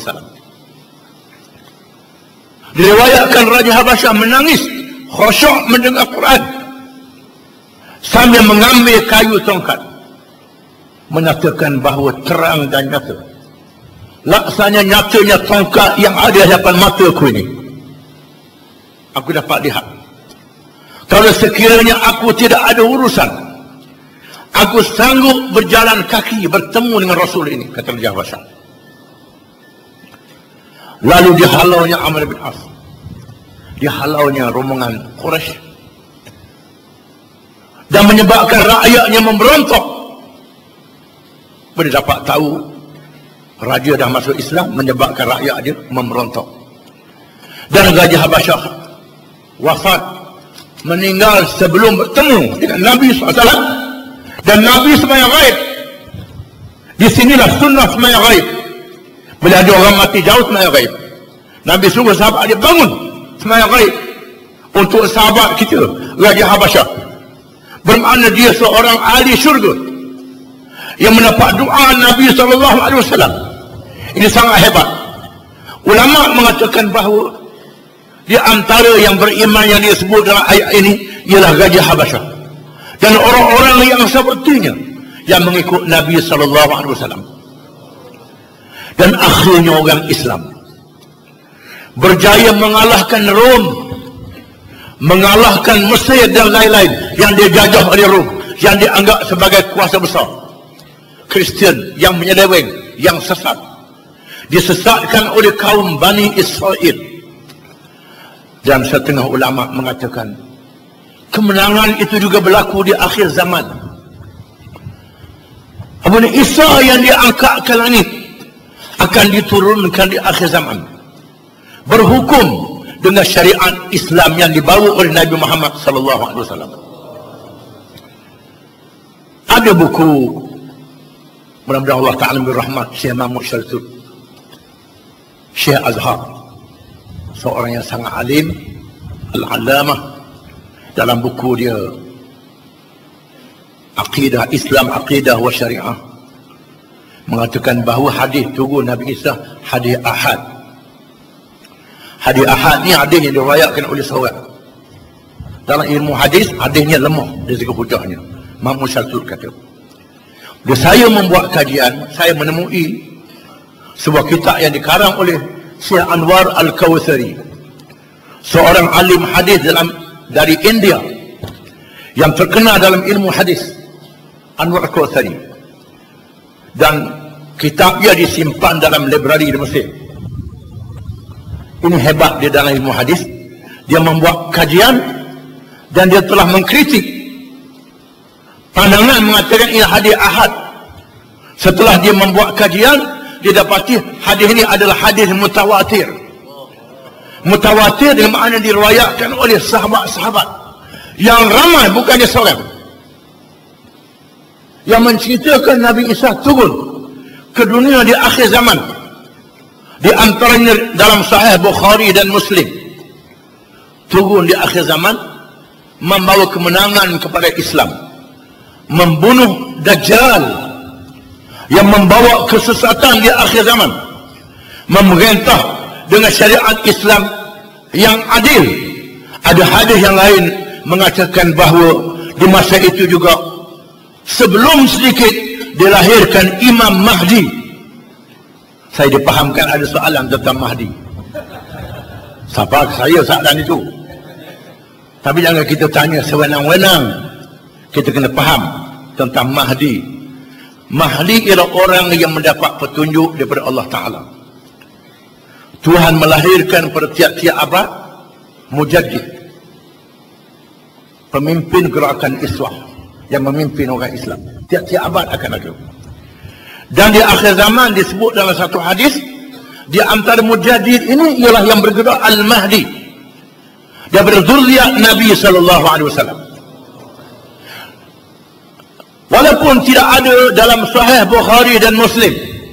Speaker 1: Diriwayatkan Raja Habasyah menangis khusyuk mendengar Quran sambil mengambil kayu tongkat, menyatakan bahawa terang dan nyata, laksanya nyatanya tongkat yang ada di depan mataku ini. Aku dapat lihat, kalau sekiranya aku tidak ada urusan, aku sanggup berjalan kaki bertemu dengan Rasul ini, kata Raja Habasyah. Lalu dihalaunya Amr bin As, dihalaunya rombongan Quraisy, dan menyebabkan rakyatnya memberontak. Bila dapat tahu raja dah masuk Islam, menyebabkan rakyat dia memberontak. Dan Raja Habasyah wafat, meninggal sebelum bertemu dengan Nabi SAW. Dan Nabi sembahyang ghaib. Di sinilah sunnah sembahyang ghaib. Bila ada orang mati jauh sembahyang ghaib, Nabi suruh sahabat dia bangun sembahyang ghaib untuk sahabat kita Raja Habasyah. Bermakna dia seorang ahli syurga yang mendapat doa Nabi SAW. Ini sangat hebat. Ulama mengatakan bahawa di antara yang beriman yang disebut dalam ayat ini ialah Raja Habasyah dan orang-orang yang sepertinya yang mengikut Nabi SAW. Dan akhirnya orang Islam berjaya mengalahkan Rom, mengalahkan Mesir dan lain-lain yang dijajah oleh Rom, yang dianggap sebagai kuasa besar. Kristian yang menyeleweng, yang sesat, disesatkan oleh kaum Bani Israel. Dan setengah ulama mengatakan kemenangan itu juga berlaku di akhir zaman. Apabila Isa yang diangkat ke langit akan diturunkan di akhir zaman, berhukum dengan syariat Islam yang dibawa oleh Nabi Muhammad SAW. Ada buku, mudah-mudahan Allah Ta'ala berrahmat, Syekh Mahmud Syartut, Syekh Azhar, seorang yang sangat alim, al-alamah. Dalam buku dia Aqidah Islam, Aqidah wa Syariah, mengatakan bahawa hadis turun Nabi Isa hadis ahad. Hadis ahad ni hadis yang diriwayatkan oleh seorang. Dalam ilmu hadis, hadisnya lemah dari segi hujahnya. Mahmud Syartut kata, bila saya membuat kajian, saya menemui sebuah kitab yang dikarang oleh Syekh Anwar Al-Kawthari, seorang alim hadis dari India, yang terkenal dalam ilmu hadis, Anwar Al-Kautsari, dan kitabnya disimpan dalam librari di Mesir. Ini hebat dia dalam ilmu hadis. Dia membuat kajian dan dia telah mengkritik pandangan mengatakan ini hadis ahad. Setelah dia membuat kajian, dia dapati hadis ini adalah hadis mutawatir. Mutawatir dengan makna diriwayatkan oleh sahabat-sahabat yang ramai, bukannya seorang, yang menceritakan Nabi Isa turun ke dunia di akhir zaman. Di antaranya dalam Sahih Bukhari dan Muslim, turun di akhir zaman membawa kemenangan kepada Islam, membunuh Dajjal yang membawa kesesatan di akhir zaman, memerintah dengan syariat Islam yang adil. Ada hadis yang lain mengatakan bahawa di masa itu juga, sebelum sedikit dilahirkan Imam Mahdi. Saya dipahamkan ada soalan tentang Mahdi. Siapa saya soalan itu? Tapi jangan kita tanya sewenang-wenang. Kita kena faham tentang Mahdi. Mahdi ialah orang yang mendapat petunjuk daripada Allah Ta'ala. Tuhan melahirkan pada tiap-tiap abad mujaddid, pemimpin gerakan Islam yang memimpin orang Islam. Tiap-tiap abad akan ada. Dan di akhir zaman disebut dalam satu hadis, di antara mujaddid ini ialah yang bergerak Al-Mahdi. Dia berzuriat Nabi SAW. Walaupun tidak ada dalam Sahih Bukhari dan Muslim,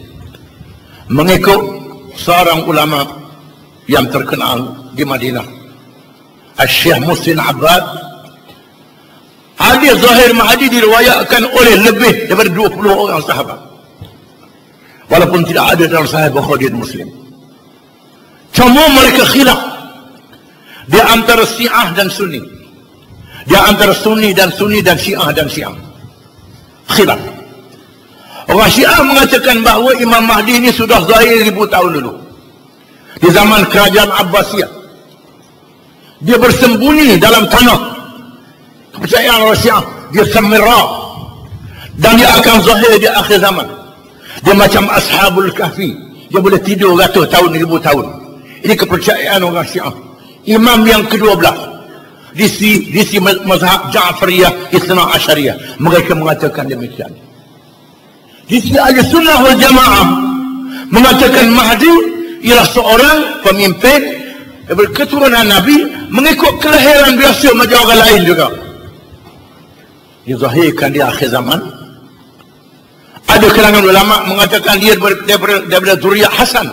Speaker 1: mengikut seorang ulama yang terkenal di Madinah, Syekh Muhsin Abbad, hadis Zahir Mahdi diriwayatkan oleh lebih daripada 20 orang sahabat. Walaupun tidak ada dalam Sahih Bukhari dan Muslim. Cuma mereka khilaf di antara Syiah dan Sunni, di antara Sunni dan Syiah dan Syiah. Khilaf. Orang Syiah mengatakan bahawa Imam Mahdi ini sudah zahir 1000 tahun dulu, di zaman kerajaan Abbasiyah. Dia bersembunyi dalam tanah. Kepercayaan orang Syiah, dia semirah, dan dia akan zahir di akhir zaman. Dia macam Ashabul Kahfi, dia boleh tidur ratus tahun, 1000 tahun. Ini kepercayaan orang Syiah. Imam yang ke-12 di sisi mazhab Ja'fariyah, Isna Asyariyah, mereka mengatakan demikian. Di sisi Ahli Sunnah wal Jamaah mengatakan Mahdi ialah seorang pemimpin berketurunan Nabi, mengikut kelahiran biasa macam orang lain juga. Dizahirkan di akhir zaman. Ada kalangan ulama mengatakan dia daripada zuriat Hasan.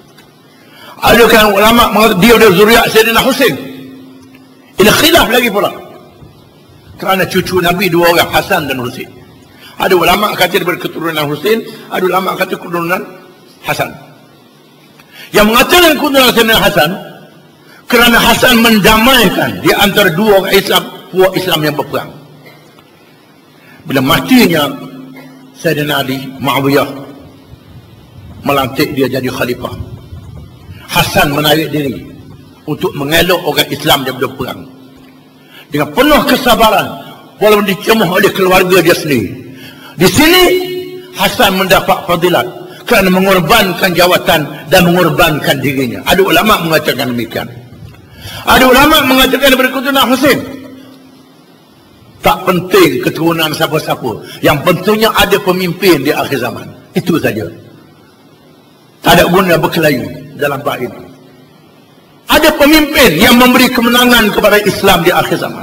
Speaker 1: Ada kalangan ulama mengatakan dia daripada zuriat Sayyidina Husain. Ini khilaf lagi pula, kerana cucu Nabi dua orang, Hasan dan Husain. Ada ulama kata daripada keturunan Husain, ada ulama kata keturunan Hasan. Yang mengatakan keturunan Sayyidina Hasan kerana Hasan mendamaikan di antara dua orang Islam, puak Islam yang berperang. Bila matinya Sayyidina Ali, Muawiyah melantik dia jadi khalifah. Hasan menarik diri untuk mengelak orang Islam daripada perang. Dengan penuh kesabaran, walaupun dicemuh oleh keluarga dia sendiri. Di sini Hasan mendapat fadilat kerana mengorbankan jawatan dan mengorbankan dirinya. Ada ulama mengatakan demikian. Ada ulama mengatakan daripada keturunan Husain. Tak penting keturunan siapa-siapa, yang pentingnya ada pemimpin di akhir zaman. Itu saja. Tak ada guna berkelayu dalam bab ini. Ada pemimpin yang memberi kemenangan kepada Islam di akhir zaman.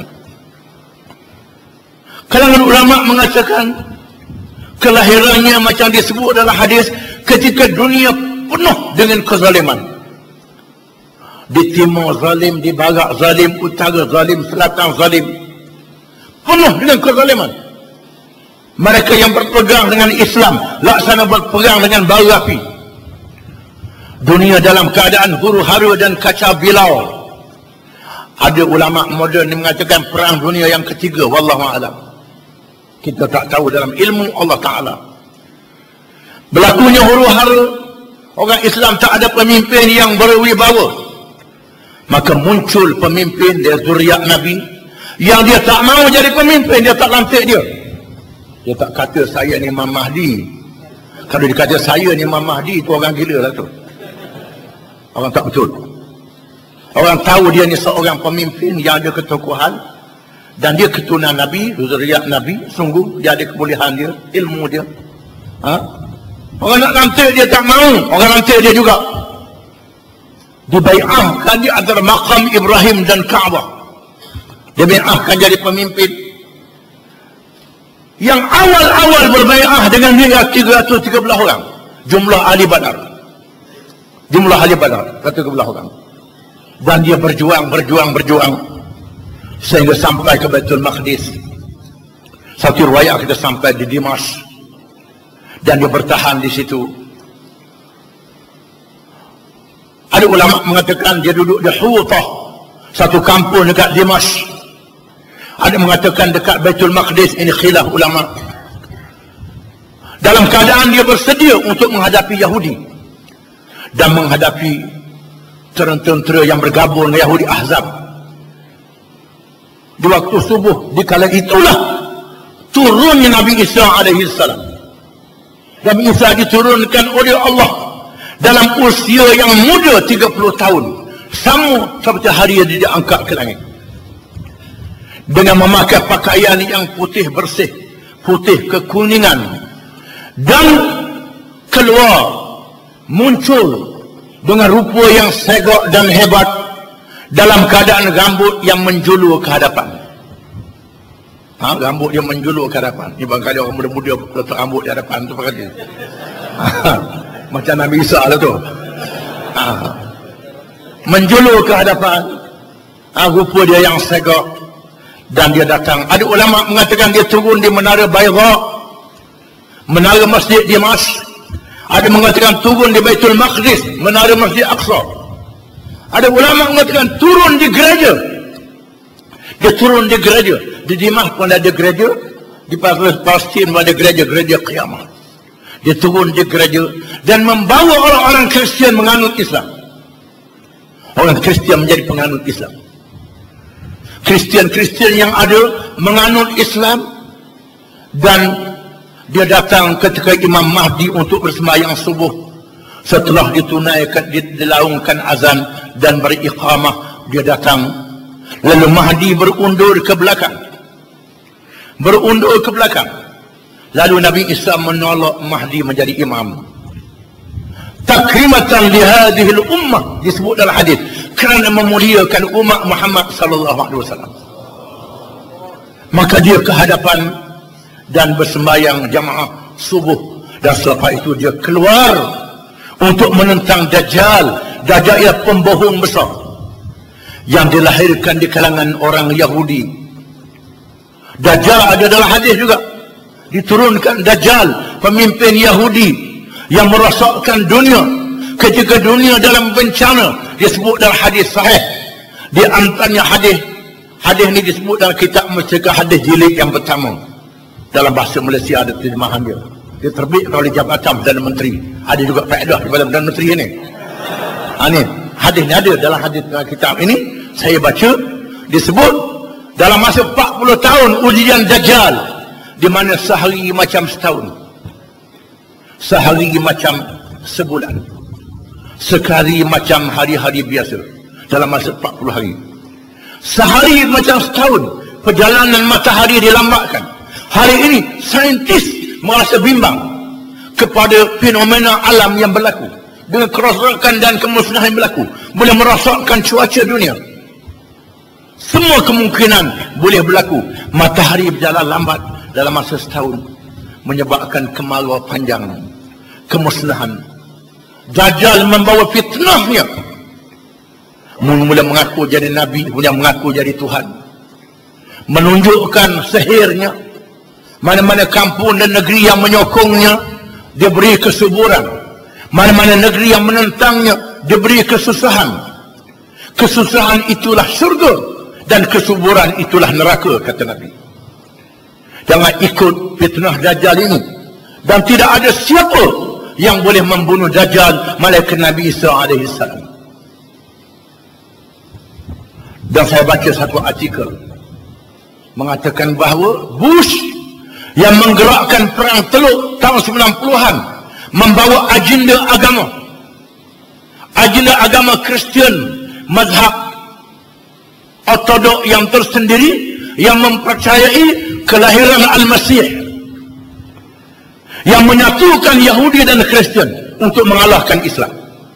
Speaker 1: Kalangan ulama mengatakan kelahirannya macam disebut dalam hadis, ketika dunia penuh dengan kezaliman. Di timur zalim, di barat zalim, utara zalim, selatan zalim. Penuh dengan kezaliman. Mereka yang berpegang dengan Islam laksana berperang dengan bara api. Dunia dalam keadaan huru-hara dan kacau bilau. Ada ulama moden yang mengatakan perang dunia yang ketiga, wallahu a'lam. Kita tak tahu dalam ilmu Allah Ta'ala. Berlakunya huru-hara, orang Islam tak ada pemimpin yang berwibawa. Maka muncul pemimpin dari zuriat Nabi Yang dia tak mau jadi pemimpin, dia tak lantik dia. Dia tak kata saya ni Imam Mahdi. Kalau dia kata saya ni Imam Mahdi, tu orang gila lah tu. Orang tak betul. Orang tahu dia ni seorang pemimpin yang ada ketokohan, dan dia keturunan Nabi, zuriat Nabi. Sungguh dia ada kebolehan dia, ilmu dia. Orang nak lantik dia tak mau, orang lantik dia juga. Dibai'ahkan di antara makam Ibrahim dan Kaabah. Dia bai'ahkan jadi pemimpin. Yang awal-awal berbai'ah dengan dia 313 orang. Jumlah ahli Badar. Jumlah ahli Badar 313 orang. Dan dia berjuang sehingga sampai ke Baitul Maqdis. Satu riwayat kita sampai di Dimash, dan dia bertahan di situ. Ada ulama mengatakan dia duduk di Hutah, satu kampung dekat Dimash. Ada mengatakan dekat Baitul Maqdis. Ini khilaf ulama. Dalam keadaan dia bersedia untuk menghadapi Yahudi dan menghadapi tentera yang bergabung dengan Yahudi Ahzab. Di waktu subuh, di kala itulah turunnya Nabi Isa alaihi salam. Nabi Isa diturunkan oleh Allah dalam usia yang muda 30 tahun, sama seperti hari dia diangkat ke langit, dengan memakai pakaian yang putih bersih, putih kekuningan, dan keluar muncul dengan rupa yang segak dan hebat, dalam keadaan rambut yang menjulur ke hadapan. Rambut dia menjulur ke hadapan. Ni barangkali orang muda-muda letak rambut di hadapan tu pakai dia. Macam Nabi Isa lah tu. Menjulur ke hadapan. Rupa dia yang segak. Dan dia datang. Ada ulama mengatakan dia turun di Menara Bayda, Menara Masjid Dimash. Ada mengatakan turun di Baitul Maqdis, Menara Masjid Aqsa. Ada ulama mengatakan turun di gereja. Dia turun di gereja. Di Dimash pun ada gereja, di Palestin pun ada gereja Qiyamah. Dia turun di gereja dan membawa orang-orang Kristian menganut Islam. Orang Kristian menjadi penganut Islam. Kristian-Kristian yang ada menganut Islam, dan dia datang ketika Imam Mahdi untuk bersembahyang subuh. Setelah ditunaikan, dilaungkan azan dan beriqamah, dia datang. Lalu Mahdi berundur ke belakang. Lalu Nabi Isa menolak Mahdi menjadi imam. Takrimatan li hadhihi al-ummah, disebut dalam hadis, kerana memuliakan umat Muhammad sallallahu alaihi wasallam. Maka dia ke hadapan dan bersembahyang jamaah subuh, dan selepas itu dia keluar untuk menentang Dajjal. Dajjal ialah pembohong besar yang dilahirkan di kalangan orang Yahudi. Dajjal ada dalam hadis juga. Diturunkan Dajjal, pemimpin Yahudi yang merosakkan dunia. Ketika dunia dalam bencana, disebut dalam hadis sahih. Di antaranya hadis ni disebut dalam kitab Mustaqah Hadis jilid yang pertama. Dalam bahasa Malaysia ada terjemahan dia. Dia terbit oleh Jabatan Perdana Menteri. Ada juga faedah daripada Perdana Menteri ini. Ni hadis ni ada dalam hadis dalam kitab ini. Saya baca, disebut dalam masa 40 tahun ujian Dajjal, di mana sehari macam setahun, sehari macam sebulan, sekali macam hari-hari biasa. Dalam masa 40 hari, sehari macam setahun. Perjalanan matahari dilambatkan. Hari ini saintis merasa bimbang kepada fenomena alam yang berlaku, dengan kerosakan dan kemusnahan yang berlaku, boleh merosakkan cuaca dunia. Semua kemungkinan boleh berlaku. Matahari berjalan lambat dalam masa setahun, menyebabkan kemaluan panjang, kemusnahan. Dajjal membawa fitnahnya, mula mengaku jadi Nabi, kemudian mengaku jadi Tuhan, menunjukkan sihirnya. Mana-mana kampung dan negeri yang menyokongnya, dia beri kesuburan. Mana-mana negeri yang menentangnya, dia beri kesusahan. Kesusahan itulah syurga, dan kesuburan itulah neraka, kata Nabi. Jangan ikut fitnah Dajjal ini. Dan tidak ada siapa yang boleh membunuh Dajjal melainkan Nabi Isa alaihi salam. Dan saya baca satu artikel mengatakan bahawa Bush yang menggerakkan perang Teluk tahun 90-an membawa agenda agama Kristian, mazhab Ortodok yang tersendiri, yang mempercayai kelahiran Al-Masih, yang menyatukan Yahudi dan Kristian untuk mengalahkan Islam.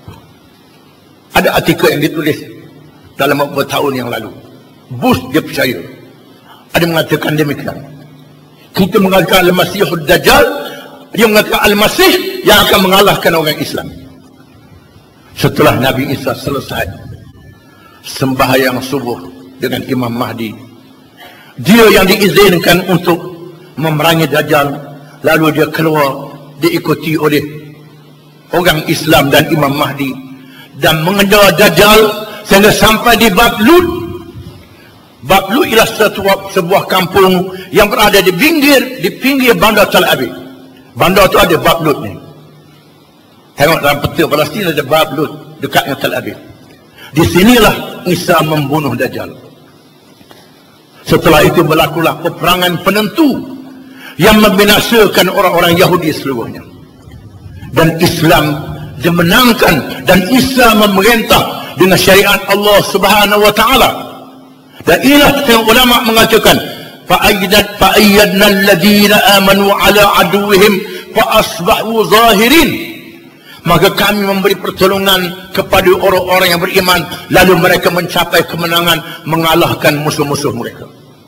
Speaker 1: Ada artikel yang ditulis dalam beberapa tahun yang lalu. Bush dia percaya, ada mengatakan demikian. Kita mengatakan Al-Masihud Dajjal, dia mengatakan Al-Masih yang akan mengalahkan orang Islam. Setelah Nabi Isa selesai sembahyang subuh dengan Imam Mahdi, dia yang diizinkan untuk memerangi Dajjal, lalu dia keluar diikuti oleh orang Islam dan Imam Mahdi dan mengejar Dajjal sehingga sampai di Bab Lut. Bab Lut ialah sebuah kampung yang berada di pinggir bandar Tel Aviv. Bandar tu ada Bab Lut ni. Tengok dalam peta Palestin ada Bab Lut dekat dengan Tel Aviv. Di sinilah Isa membunuh Dajjal. Setelah itu berlakulah peperangan penentu yang membinasakan orang-orang Yahudi seluruhnya. Dan Islam dimenangkan dan Isa memerintah dengan syariat Allah Subhanahu wa taala. Dan inilah yang ulama mengatakan fa'ayyadna alladhina amanu ala aduwwihim fa asbahu zahirin. Maka kami memberi pertolongan kepada orang-orang yang beriman, lalu mereka mencapai kemenangan mengalahkan musuh-musuh mereka.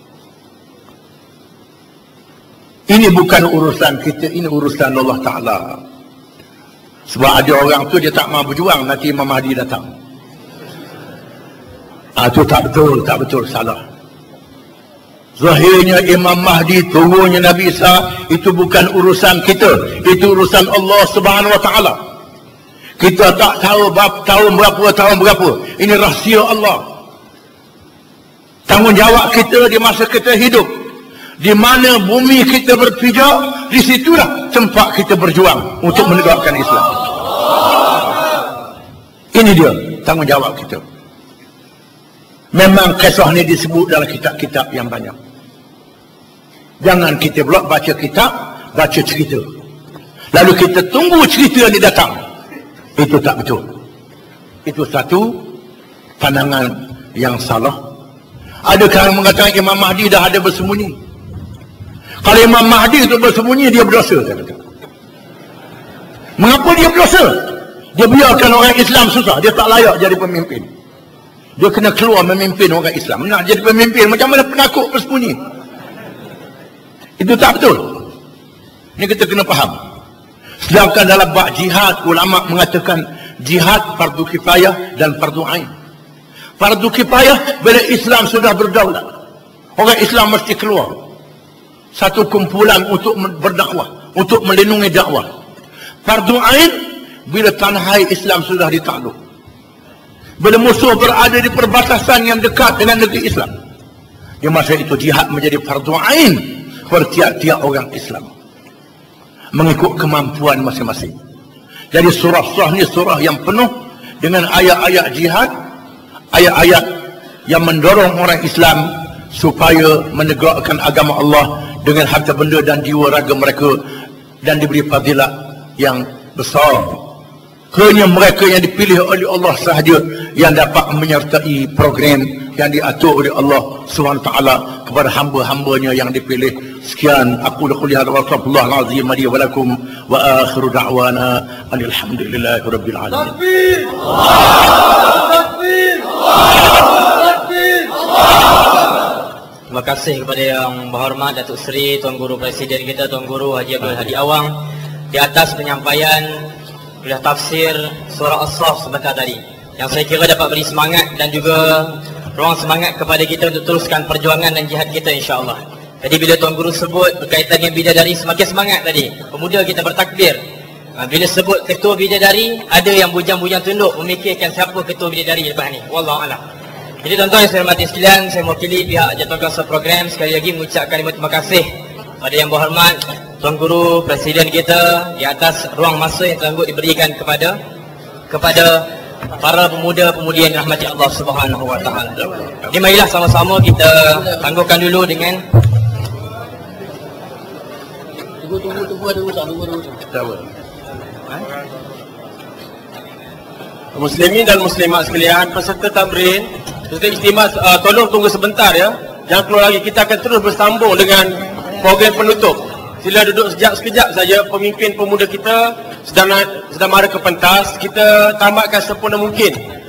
Speaker 1: Ini bukan urusan kita, ini urusan Allah Ta'ala. Sebab ada orang tu dia tak mahu berjuang, nanti Imam Mahdi datang. Itu tak betul, salah. Zahirnya Imam Mahdi, turunnya Nabi Isa, itu bukan urusan kita, itu urusan Allah Subhanahu wa taala. Kita tak tahu tahun berapa. Ini rahsia Allah. Tanggungjawab kita di masa kita hidup, di mana bumi kita berpijak, di situlah tempat kita berjuang untuk menegakkan Islam. Ini dia tanggungjawab kita. Memang kisah ini disebut dalam kitab-kitab yang banyak. Jangan kita pula baca kitab, baca cerita, lalu kita tunggu cerita ini datang. Itu tak betul. Itu satu pandangan yang salah. Adakah yang mengatakan Imam Mahdi dah ada bersembunyi? Kalau Imam Mahdi itu bersembunyi, dia berdosa, saya kata. Mengapa dia berdosa? Dia biarkan orang Islam susah, dia tak layak jadi pemimpin. Dia kena keluar memimpin orang Islam. Nak jadi pemimpin, macam mana penakut bersembunyi? Itu tak betul. Ini kita kena faham. Sedangkan dalam bab jihad, ulama mengatakan jihad fardu kifayah dan fardu ain. Fardu kifayah bila Islam sudah berdaulat, orang Islam mesti keluar satu kumpulan untuk berdakwah, untuk melindungi dakwah. Fardu ain bila tanah air Islam sudah ditakluk, bila musuh berada di perbatasan yang dekat dengan negeri Islam, di masa itu jihad menjadi fardu ain kepada tiap-tiap orang Islam, mengikut kemampuan masing-masing. Jadi surah-surah ni surah yang penuh dengan ayat-ayat jihad, ayat-ayat yang mendorong orang Islam supaya menegakkan agama Allah dengan harta benda dan jiwa raga mereka, dan diberi fadilat yang besar. Hanya mereka yang dipilih oleh Allah sahaja yang dapat menyertai program yang diatur oleh Allah SWT kepada hamba-hambanya yang dipilih. Sekian aku lakukan hadza wa sallallahu alaihi wa lakum wa akhiru da'wana alhamdulillahi rabbil alamin. Takbir! Takbir! Takbir!
Speaker 2: Terima kasih kepada yang berhormat Datuk Seri Tuan Guru Presiden kita, Tuan Guru Haji Abdul Hadi Awang, di atas penyampaian sudah tafsir surah As-Saff sebentar tadi, yang saya kira dapat beri semangat dan juga ruang semangat kepada kita untuk teruskan perjuangan dan jihad kita, insya-Allah. Jadi bila Tuan Guru sebut berkaitan dengan bidadari, semakin semangat tadi. Pemuda kita bertakbir. Bila sebut ketua bidadari, ada yang bujang-bujang tunduk memikirkan siapa ketua bidadari lepas ni. Wallahu a'lam. Jadi tuan-tuan yang saya hormati sekalian, saya mewakili pihak jadualkuasa program sekali lagi mengucapkan terima kasih pada yang berhormat Tuan Guru Presiden kita di atas ruang masa yang telah diberikan kepada para pemuda-pemudi yang dirahmati Allah Subhanahu wa taala. Jadi marilah sama-sama kita tangguhkan dulu dengan
Speaker 3: Muslimin dan muslimat sekalian, peserta tamrin, peserta istimewa, tolong tunggu sebentar ya. Jangan keluar lagi, kita akan terus bersambung dengan program penutup. Sila duduk sekejap saja. Pemimpin pemuda kita sedang mara ke pentas. Kita tamatkan sempurna mungkin